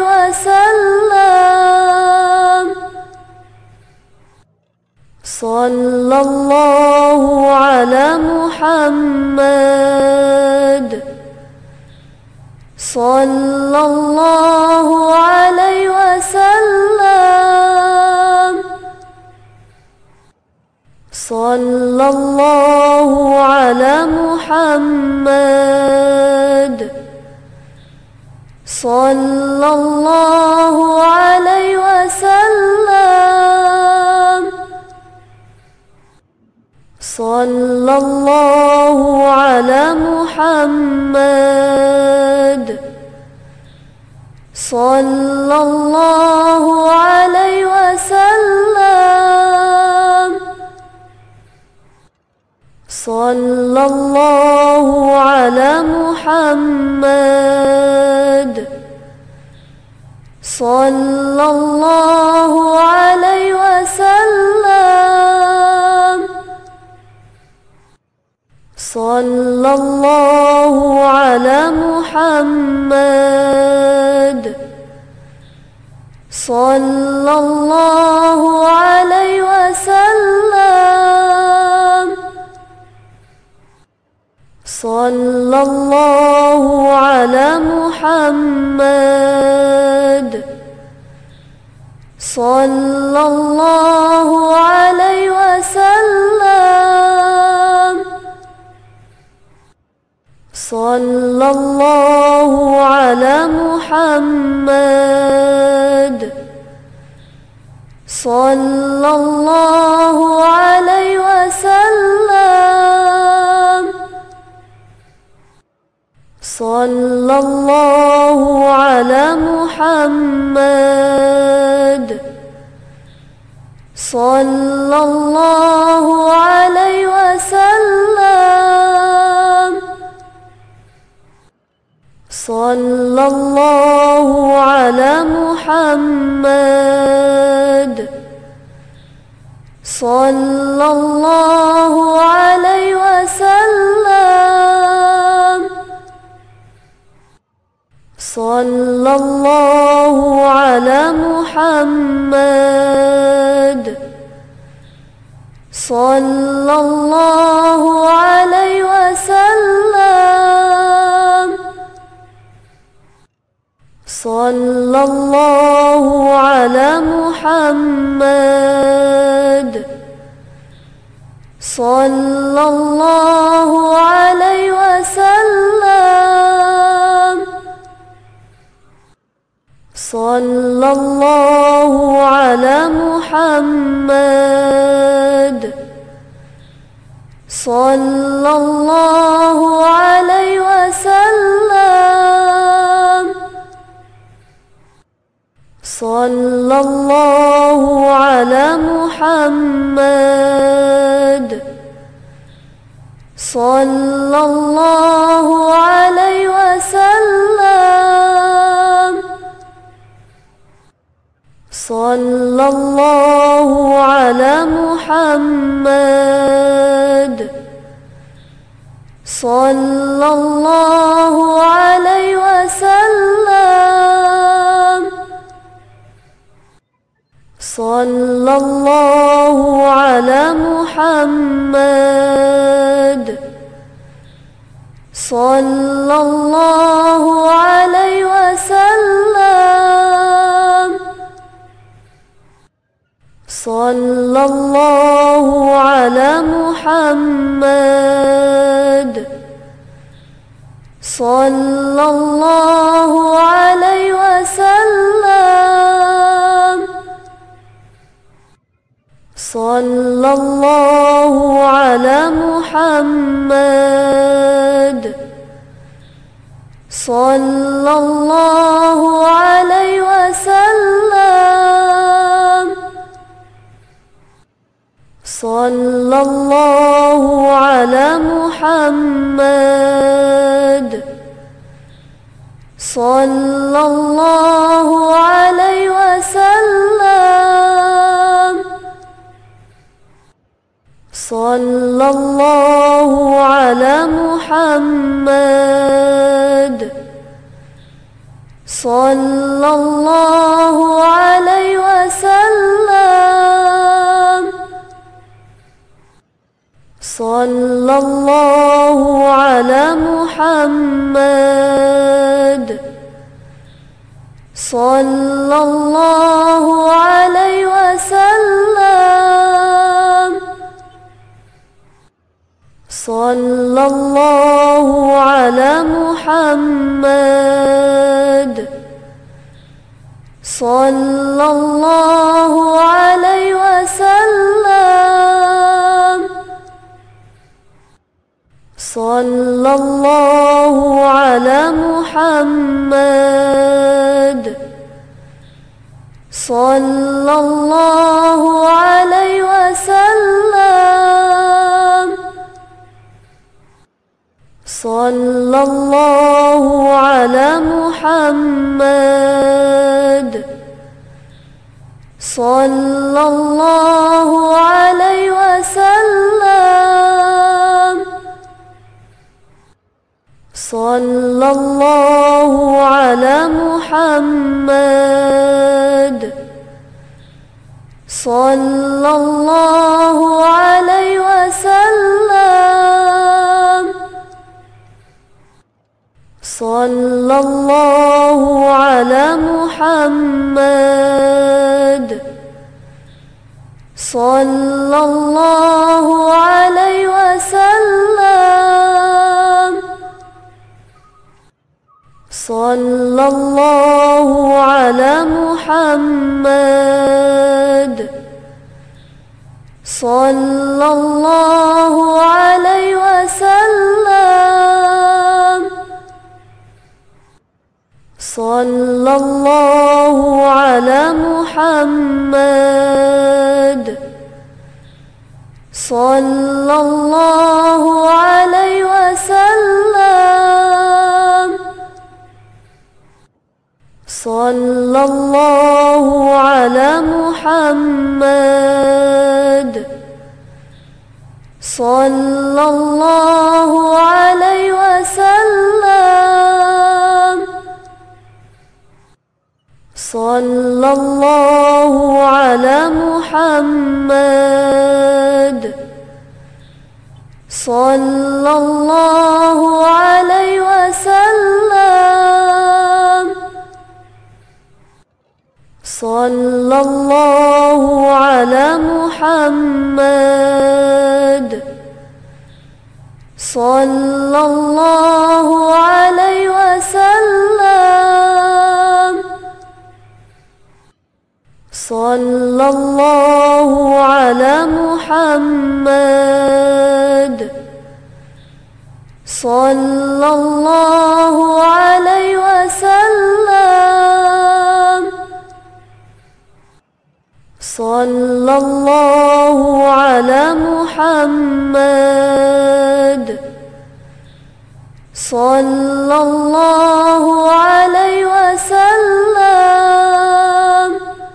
وسلم صلى الله على محمد صلى الله عليه وسلم صلى الله على محمد صلى الله عليه وسلم صلى الله على محمد صلى الله عليه وسلم صلى الله على محمد صلى الله عليه وسلم صلى الله على محمد صلى الله عليه وسلم صلى الله على محمد صلى الله عليه وسلم صلى الله على محمد صلى الله عليه وسلم صلى الله على محمد صلى الله عليه وسلم صلى الله على محمد صلى الله عليه وسلم صلى الله على محمد صلى الله عليه وسلم صلى الله على محمد صلى الله عليه وسلم صلى الله على محمد صلى الله عليه وسلم صلى الله على محمد صلى الله عليه وسلم صلى الله على محمد صلى الله عليه وسلم صلى الله على محمد صلى الله عليه وسلم صلى الله على محمد صلى الله عليه وسلم صلى الله على محمد صلى الله عليه وسلم صلى الله على محمد صلى الله عليه وسلم صلى الله على محمد صلى الله عليه وسلم صلى الله على محمد صلى الله عليه وسلم صلى الله على محمد صلى الله عليه وسلم صلى الله على محمد صلى الله عليه وسلم صلى الله على محمد صلى الله عليه وسلم صلى الله على محمد صلى الله عليه وسلم صلى الله على محمد صلى الله عليه وسلم صلى الله على محمد صلى الله عليه وسلم صلى الله على محمد صلى الله عليه وسلم صلى الله على محمد صلى الله عليه وسلم صلى الله على محمد صلى الله عليه وسلم صلى الله على محمد صلى الله عليه وسلم صلى الله على محمد صلى الله عليه وسلم صلى الله على محمد صلى الله عليه وسلم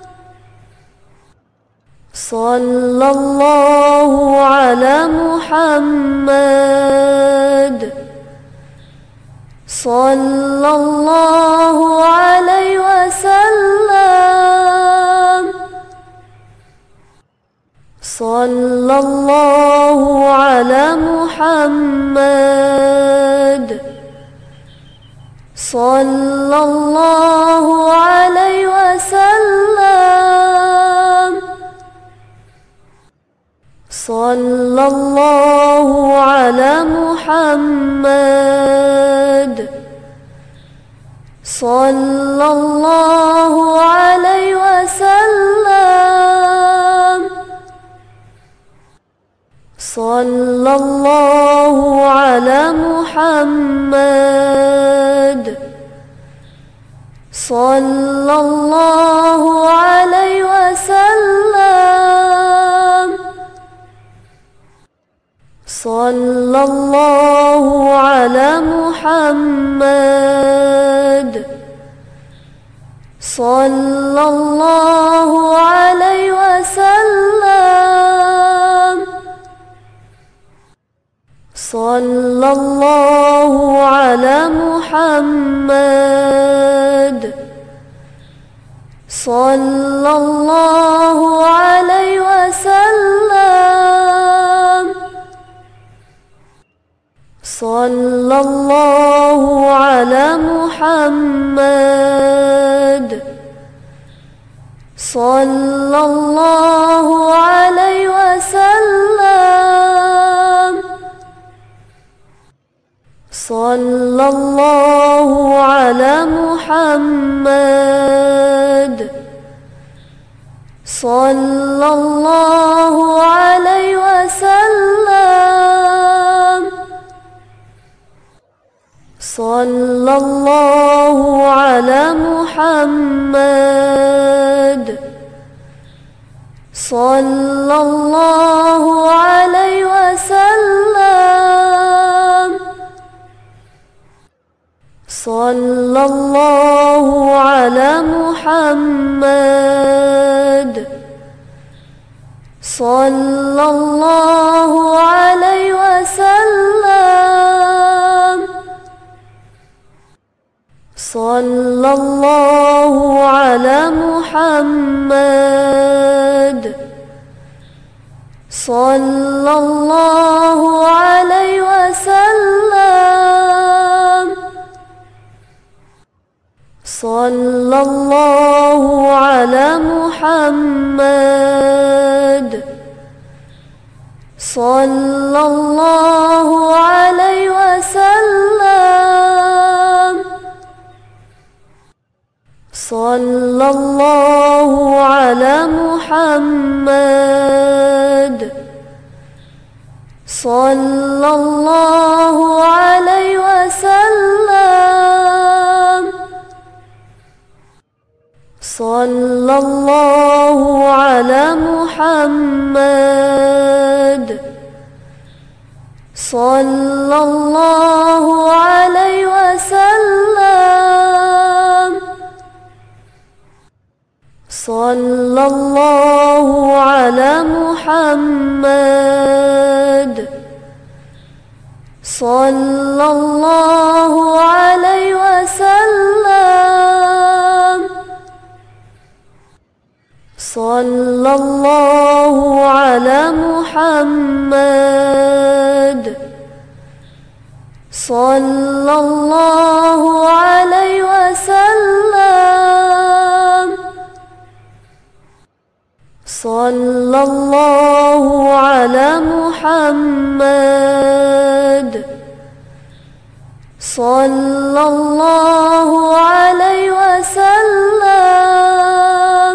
صلى الله على محمد صلى الله عليه وسلم صلى الله على محمد صلى الله عليه وسلم صلى الله على محمد صلى الله عليه وسلم صلى الله على محمد صلى الله عليه وسلم صلى الله على محمد صلى الله عليه وسلم صلى الله على محمد صلى الله عليه وسلم صلى الله على محمد صلى الله عليه وسلم صلى الله على محمد صلى الله عليه وسلم صلى الله على محمد صلى الله عليه وسلم صلى الله على محمد صلى الله عليه وسلم صلى الله على محمد صلى الله عليه وسلم صلى الله على محمد صلى الله عليه وسلم صلى الله على محمد صلى الله عليه وسلم صلى الله على محمد صلى الله عليه وسلم صلى الله على محمد صلى الله عليه وسلم صلى الله على محمد صلى الله عليه وسلم صلى الله على محمد صلى الله عليه وسلم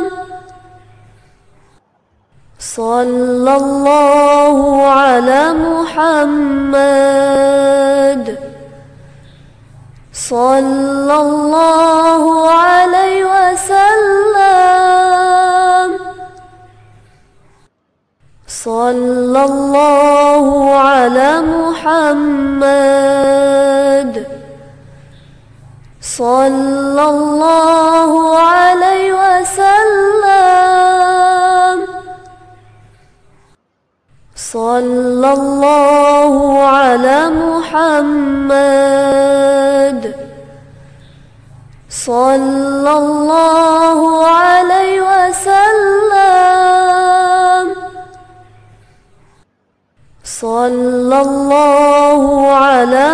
صلى الله على محمد صلى الله عليه وسلم صلى الله على محمد صلى الله عليه وسلم صلى الله على محمد صلى الله عليه وسلم صلى الله على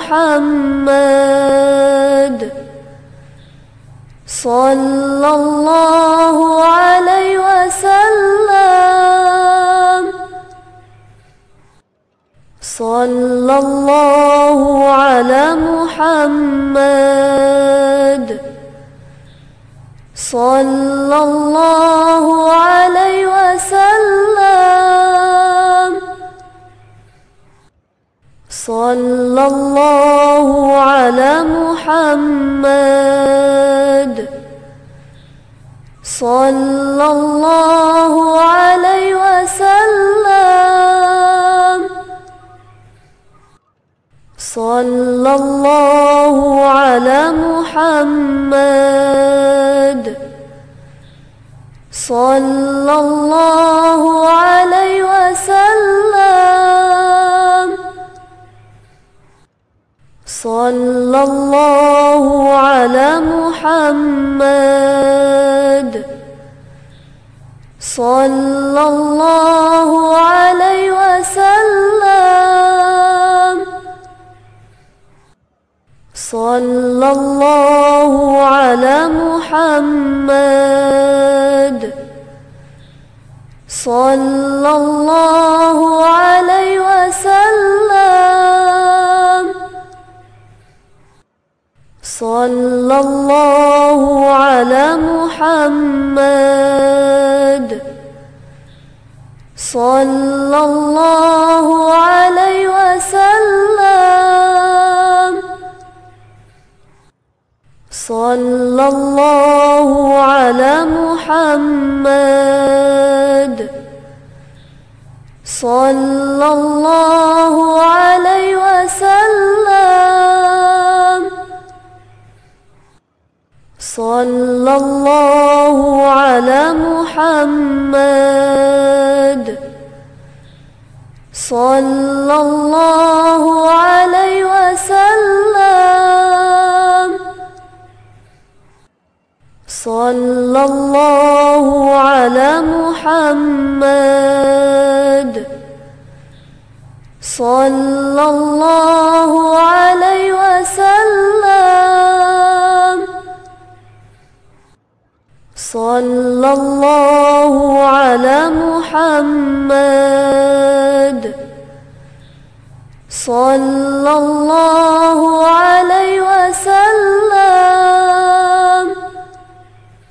محمد صلى الله عليه وسلم صلى الله على محمد صلى الله عليه وسلم صلى الله على محمد صلى الله عليه وسلم صلى الله على محمد صلى الله عليه وسلم صلى الله على محمد صلى الله عليه وسلم صلى الله على محمد صلى الله عليه وسلم صلى الله على محمد صلى الله عليه وسلم صلى الله على محمد صلى الله عليه وسلم صلى الله على محمد صلى الله عليه وسلم صلى الله على محمد صلى الله عليه وسلم صلى الله على محمد صلى الله عليه وسلم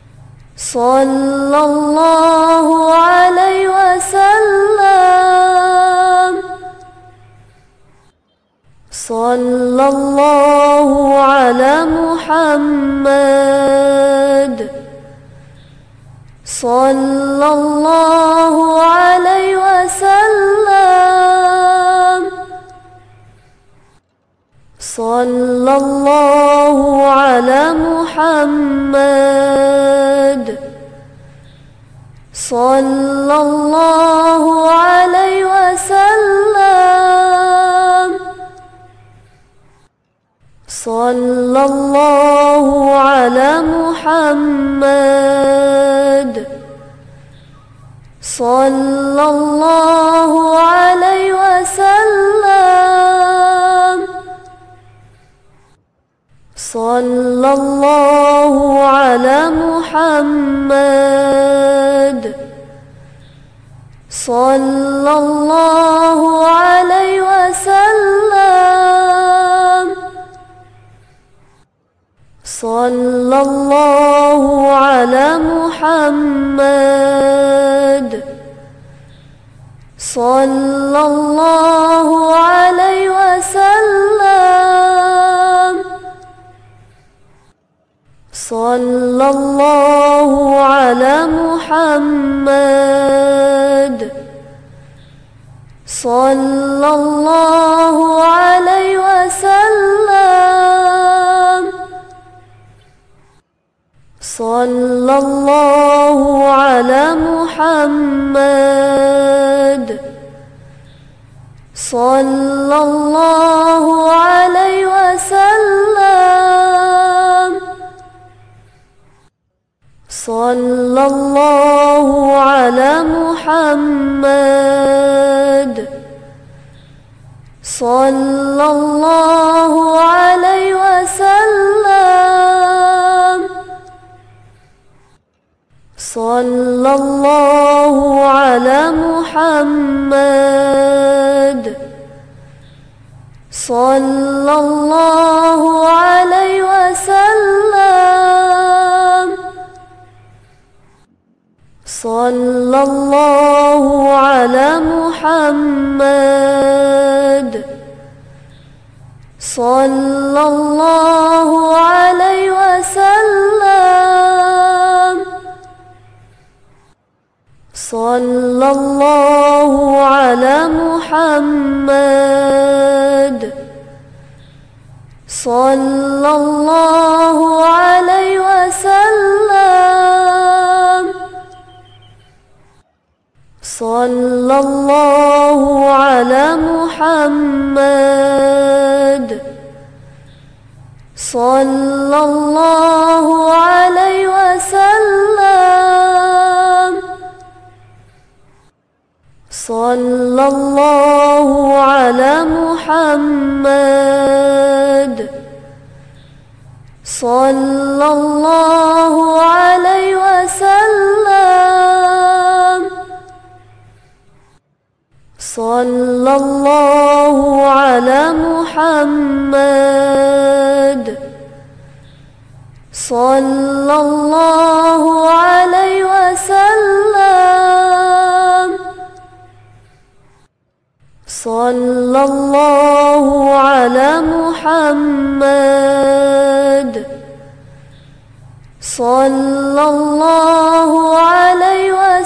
صلى الله عليه وسلم صلى الله على محمد صلى الله عليه وسلم صلى الله على محمد صلى الله عليه وسلم صلى الله على محمد صلى الله عليه وسلم صلى الله على محمد صلى الله عليه وسلم صلى الله على محمد صلى الله عليه وسلم صلى الله على محمد صلى الله عليه وسلم صلى الله على محمد صلى الله عليه وسلم صلى الله على محمد صلى الله عليه وسلم صلى الله على محمد صلى الله عليه وسلم صلى الله على محمد صلى الله عليه وسلم صلى الله على محمد صلى الله عليه وسلم صلى الله على محمد صلى الله عليه وسلم صلى الله على محمد صلى الله عليه وسلم صلى الله على محمد صلى الله عليه وسلم صلى الله على محمد صلى الله عليه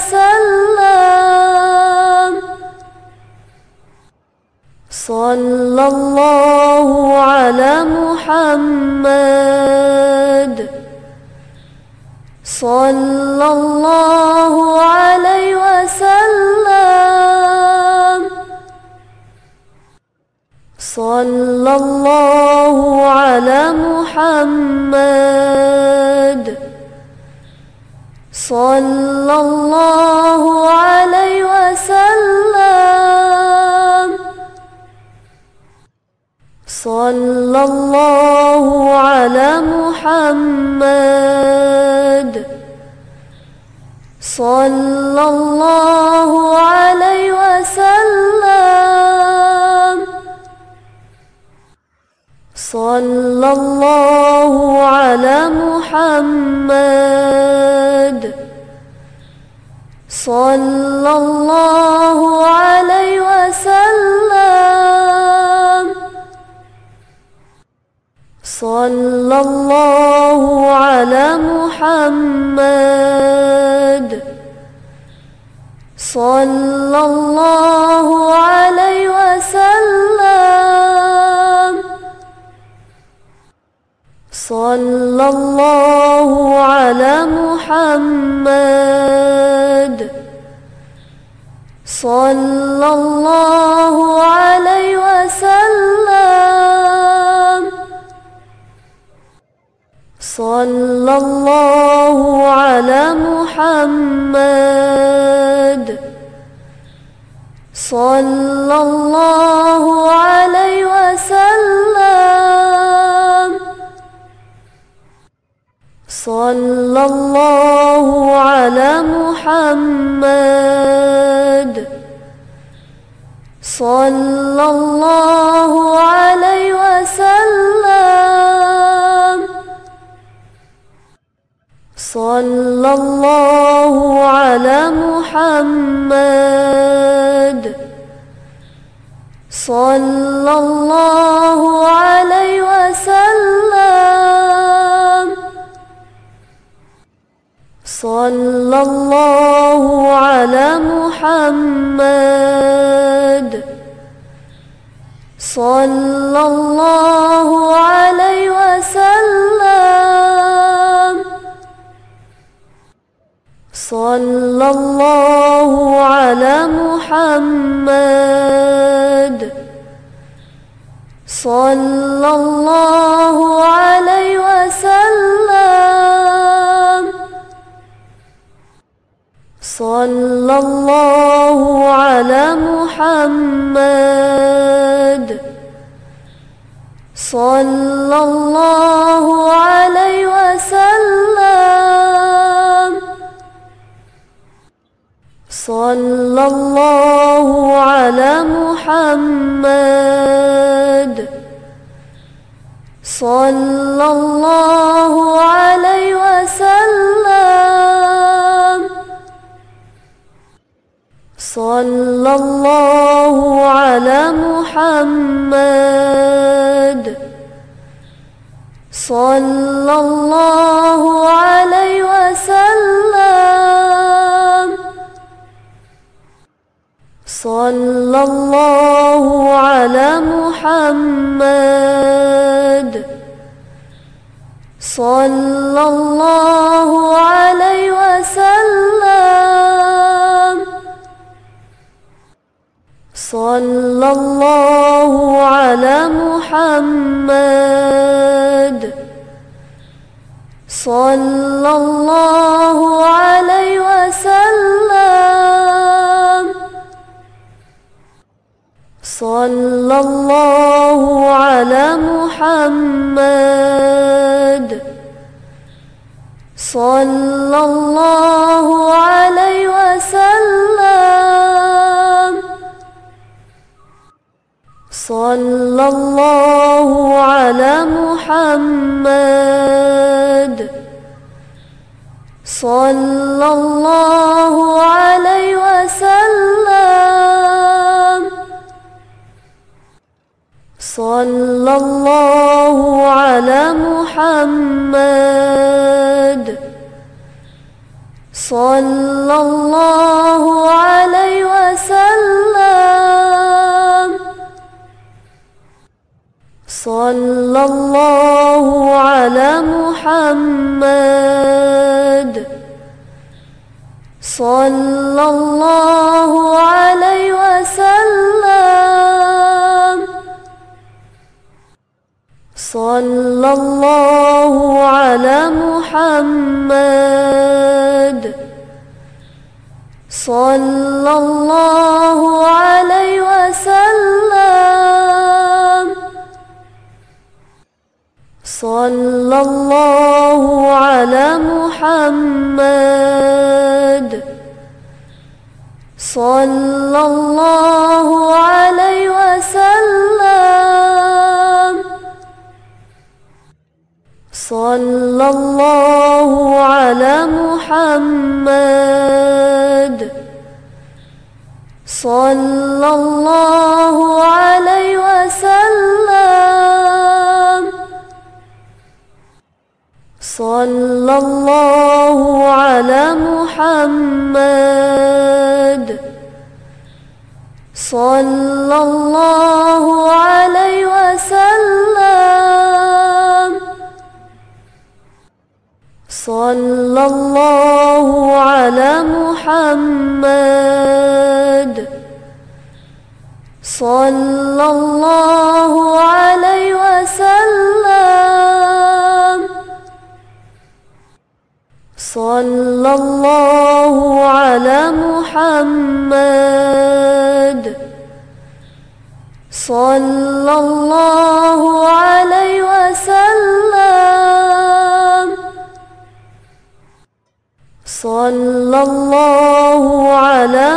وسلم صلى الله على محمد صلى الله عليه وسلم صلى الله على محمد صلى الله عليه وسلم صلى الله على محمد صلى الله عليه وسلم صلى الله على محمد صلى الله عليه وسلم صلى الله على محمد صلى الله عليه وسلم صلى الله على محمد صلى الله عليه وسلم صلى الله على محمد صلى الله عليه وسلم صلى الله على محمد صلى الله عليه وسلم صلى الله على محمد صلى الله عليه وسلم صلى الله على محمد صلى الله عليه وسلم صلى الله على محمد صلى الله عليه وسلم صلى الله على محمد صلى الله عليه وسلم صلى الله على محمد صلى الله عليه وسلم صلى الله على محمد صلى الله عليه وسلم صلى الله على محمد صلى الله عليه وسلم صلى الله على محمد صلى الله عليه وسلم صلى الله على محمد صلى الله عليه وسلم صلى الله على محمد صلى الله عليه وسلم صلى الله على محمد صلى الله عليه وسلم صلى الله على محمد صلى الله عليه وسلم صلى الله على محمد صلى الله عليه وسلم صلى الله على محمد صلى الله عليه وسلم صلى الله على محمد صلى الله عليه وسلم صلى صلى الله على محمد صلى الله عليه وسلم صلى الله على محمد صلى الله عليه وسلم صلى الله على محمد صلى الله عليه وسلم صلى الله على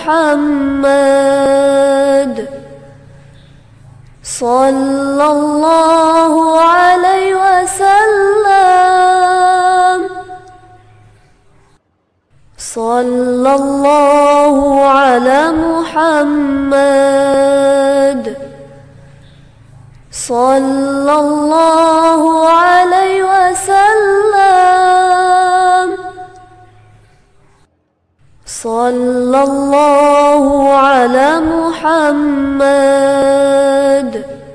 محمد صلى الله عليه وسلم صلى الله على محمد صلى الله عليه وسلم صلى الله على محمد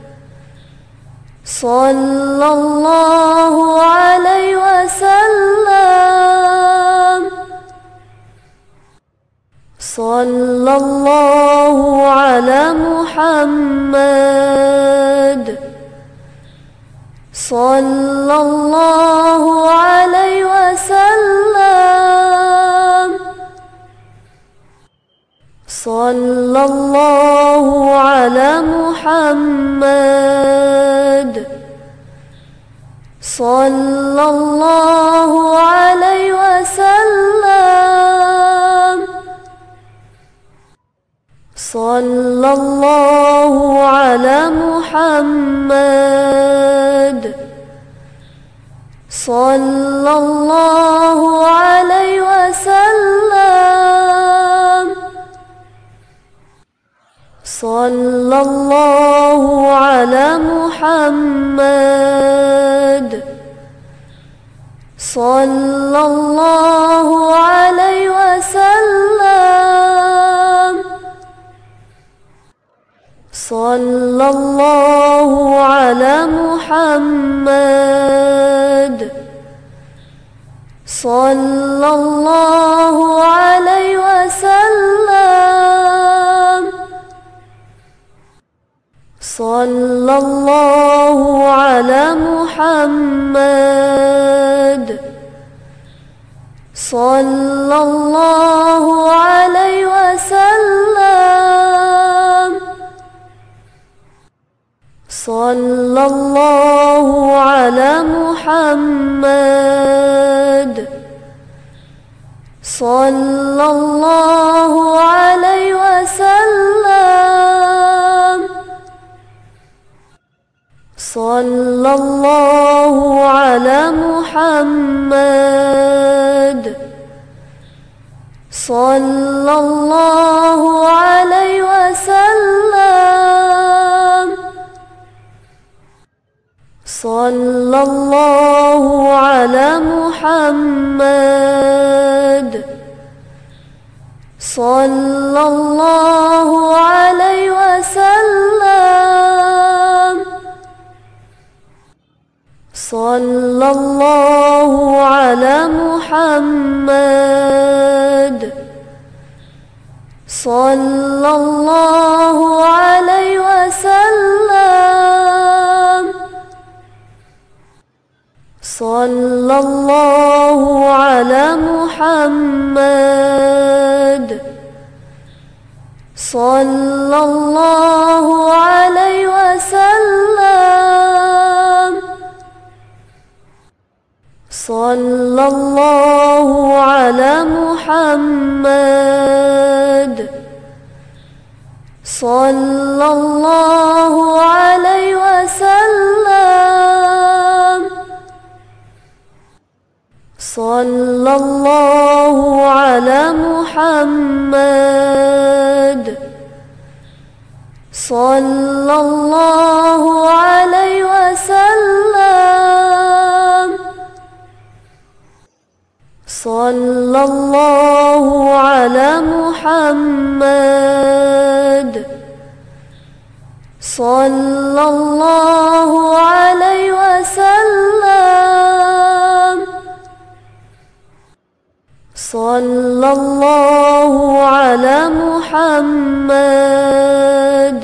صلى الله عليه وسلم صلى الله على محمد صلى الله عليه وسلم صلى الله على محمد صلى الله عليه وسلم صلى الله على محمد صلى الله عليه وسلم صلى الله على محمد صلى الله عليه وسلم صلى الله على محمد صلى الله عليه وسلم صلى الله على محمد صلى الله عليه وسلم صلى الله على محمد صلى الله عليه وسلم صلى الله على محمد صلى الله عليه وسلم صلى الله على محمد صلى الله عليه وسلم صلى الله على محمد صلى الله عليه وسلم صلى الله على محمد صلى الله عليه وسلم صلى الله على محمد صلى الله عليه وسلم صلى الله على محمد صلى الله عليه وسلم صلى الله على محمد صلى الله عليه وسلم صلى الله على محمد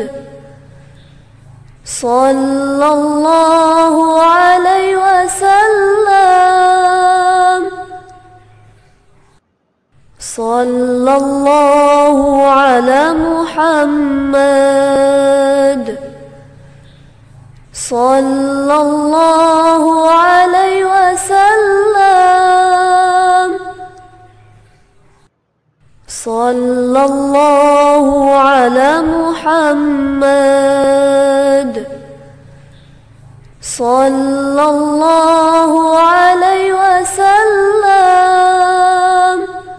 صلى الله عليه وسلم صلى الله على محمد صلى الله عليه وسلم صلى الله على محمد صلى الله عليه وسلم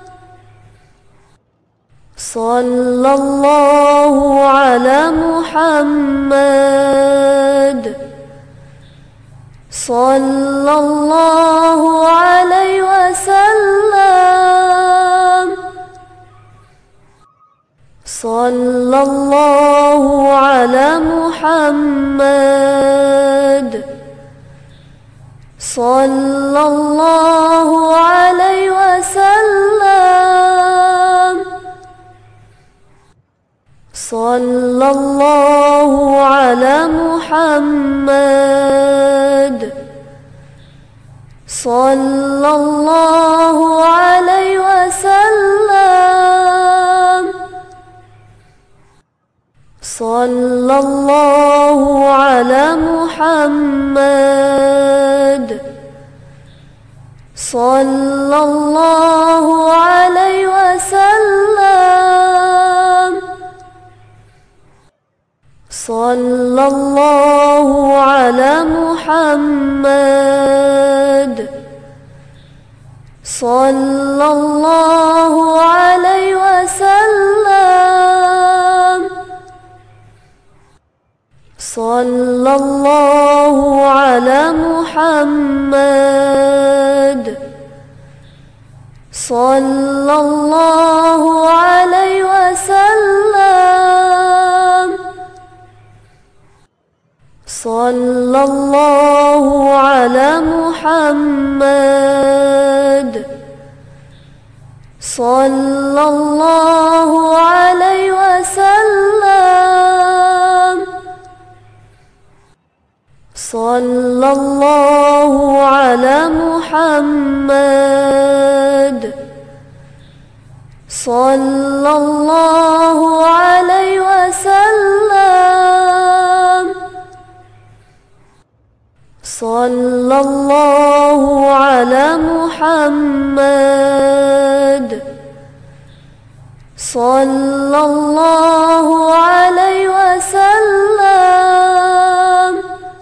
صلى الله على محمد صلى الله عليه وسلم صلى الله على محمد صلى الله عليه وسلم صلى الله على محمد صلى الله عليه وسلم صلى الله على محمد صلى الله عليه وسلم صلى الله على محمد صلى الله عليه وسلم صلى الله على محمد صلى الله عليه وسلم صلى الله على محمد صلى الله عليه وسلم صلى الله على محمد صلى الله عليه وسلم صلى الله على محمد صلى الله عليه وسلم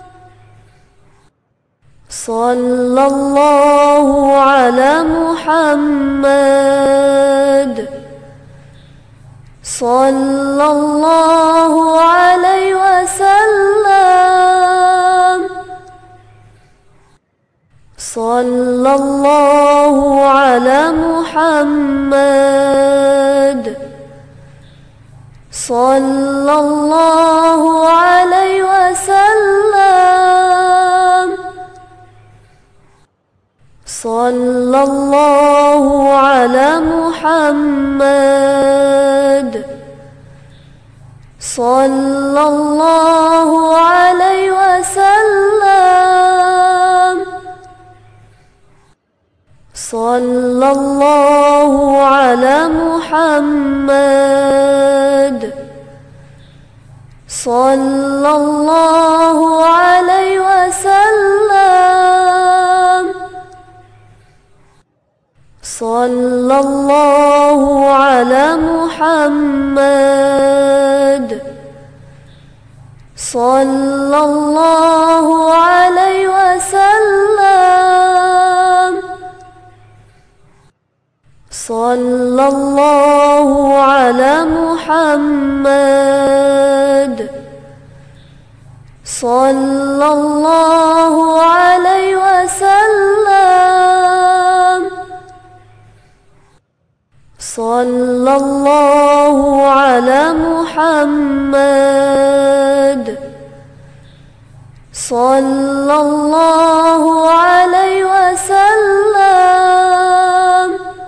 صلى الله على محمد صلى الله عليه وسلم صلى الله على محمد صلى الله عليه وسلم صلى الله على محمد صلى الله عليه وسلم صلى الله على محمد صلى الله عليه وسلم صلى الله على محمد صلى الله عليه وسلم صلى الله على محمد صلى الله عليه وسلم صلى الله على محمد صلى الله عليه وسلم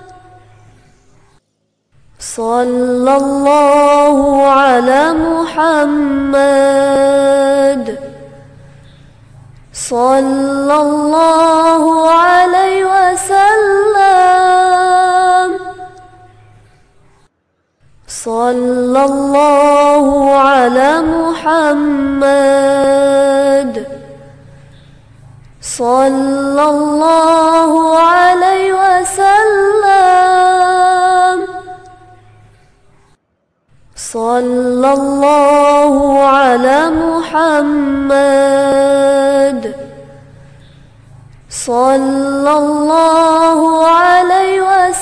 صلى الله على محمد صلى الله عليه وسلم صلى الله على محمد صلى الله عليه وسلم صلى الله على محمد صلى الله عليه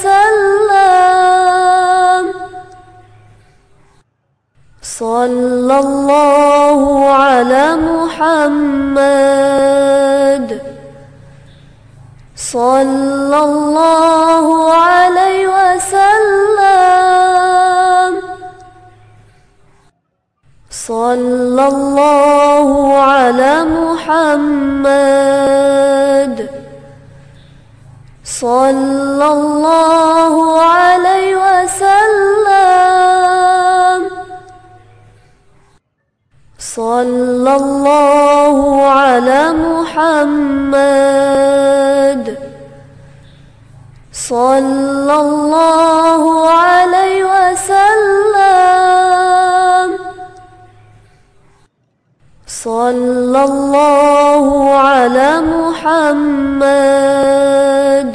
وسلم صلى الله على محمد صلى الله عليه وسلم صلى الله على محمد صلى الله عليه وسلم صلى الله على محمد صلى الله عليه وسلم صلى الله على محمد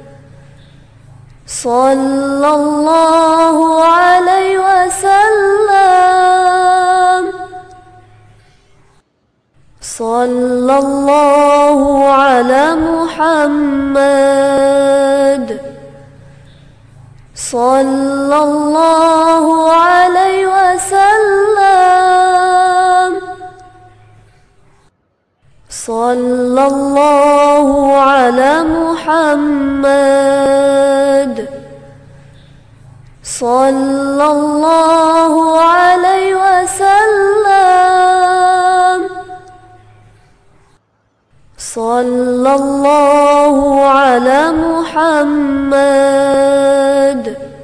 صلى الله عليه وسلم صلى الله على محمد صلى الله عليه وسلم صلى الله على محمد صلى الله عليه وسلم صلى الله على محمد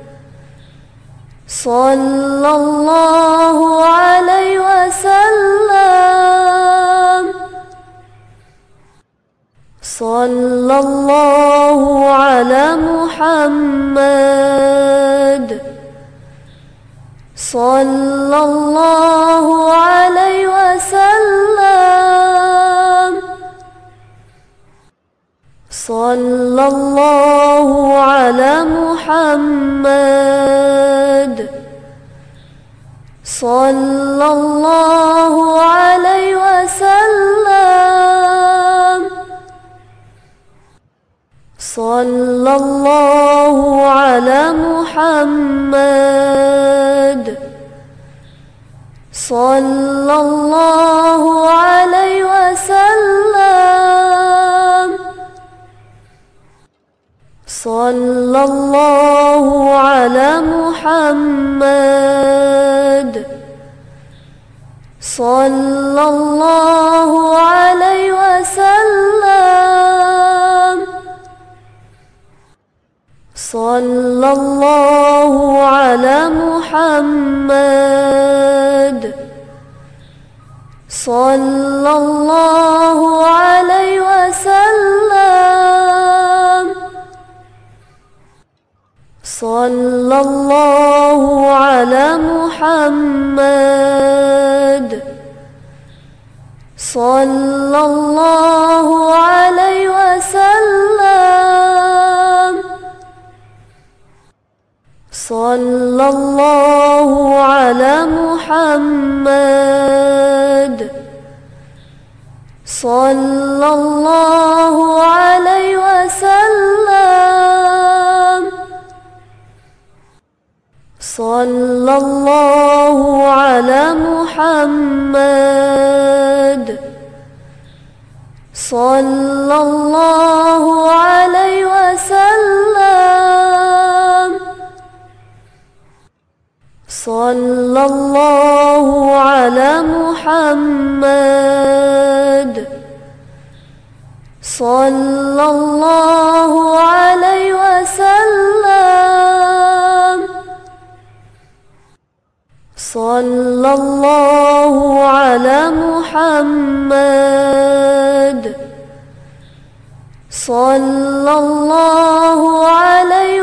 صلى الله عليه وسلم صلى الله على محمد صلى الله عليه وسلم صلى الله على محمد صلى الله عليه وسلم صلى الله على محمد صلى الله عليه وسلم صلى الله على محمد صلى الله عليه وسلم صلى الله على محمد صلى الله عليه وسلم صلى الله على محمد صلى الله عليه وسلم صلى الله على محمد صلى الله عليه وسلم صلى الله على محمد صلى الله عليه وسلم صلى الله على محمد صلى الله عليه وسلم صلى الله على محمد صلى الله عليه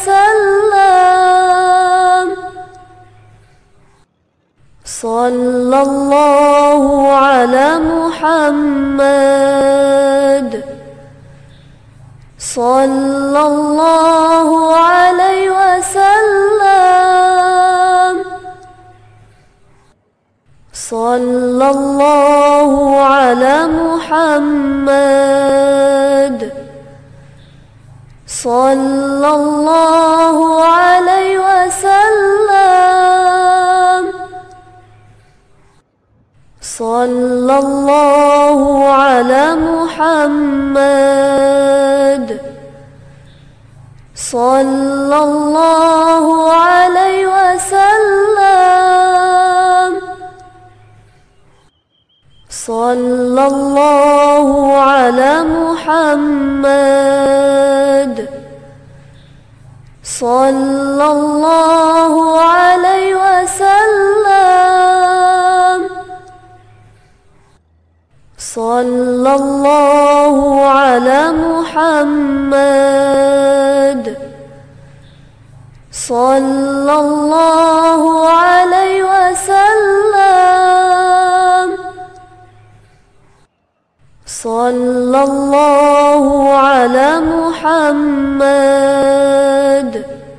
وسلم صلى الله على محمد صلى الله عليه وسلم صلى الله على محمد صلى الله عليه وسلم صلى الله على محمد صلى الله عليه وسلم صلى الله على محمد صلى الله عليه وسلم صلى الله على محمد صلى الله عليه وسلم صلى الله على محمد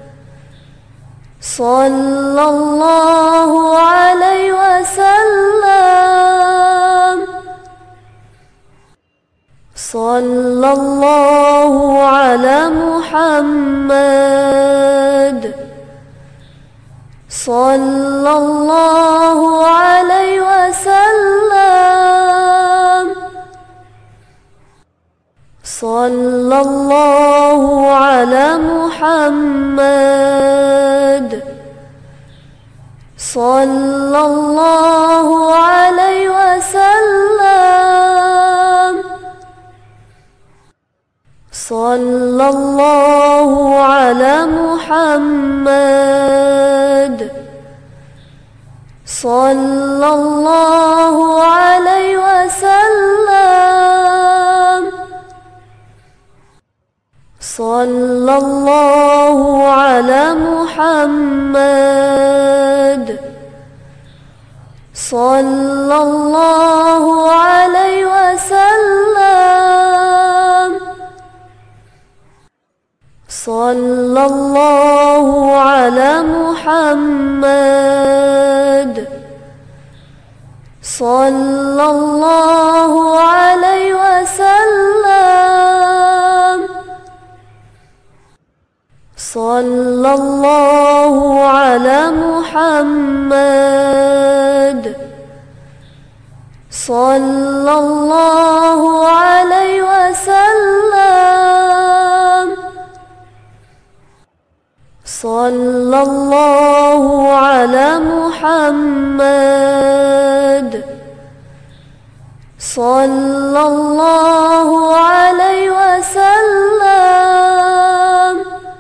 صلى الله عليه وسلم صلى الله على محمد صلى الله عليه وسلم صلى الله على محمد صلى الله عليه وسلم صلى الله على محمد صلى الله عليه وسلم صلى الله على محمد صلى الله عليه وسلم صلى الله على محمد صلى الله عليه وسلم صلى الله على محمد صلى الله عليه وسلم صلى الله على محمد صلى الله عليه وسلم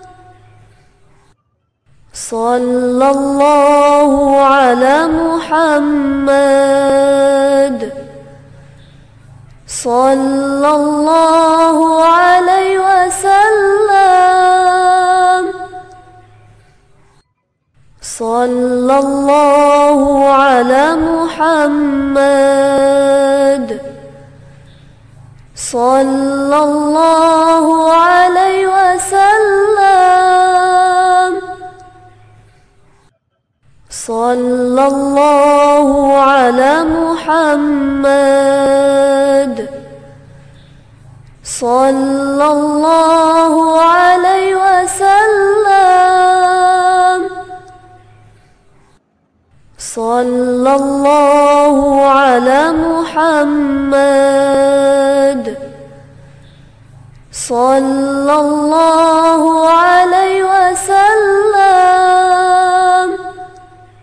صلى الله على محمد صلى الله عليه وسلم صلى الله على محمد صلى الله عليه وسلم صلى الله على محمد صلى الله عليه وسلم صلى الله على محمد صلى الله عليه وسلم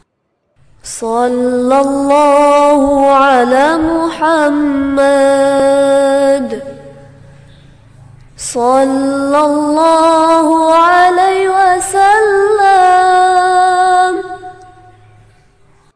صلى الله على محمد صلى الله عليه وسلم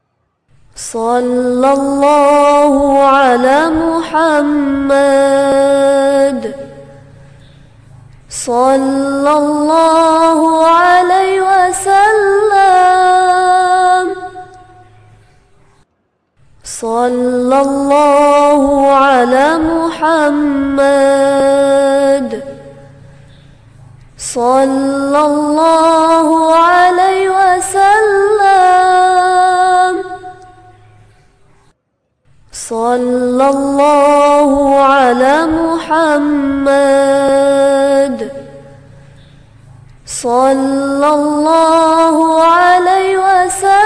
محمد صلى الله عليه وسلم صلى الله على محمد صلى الله عليه وسلم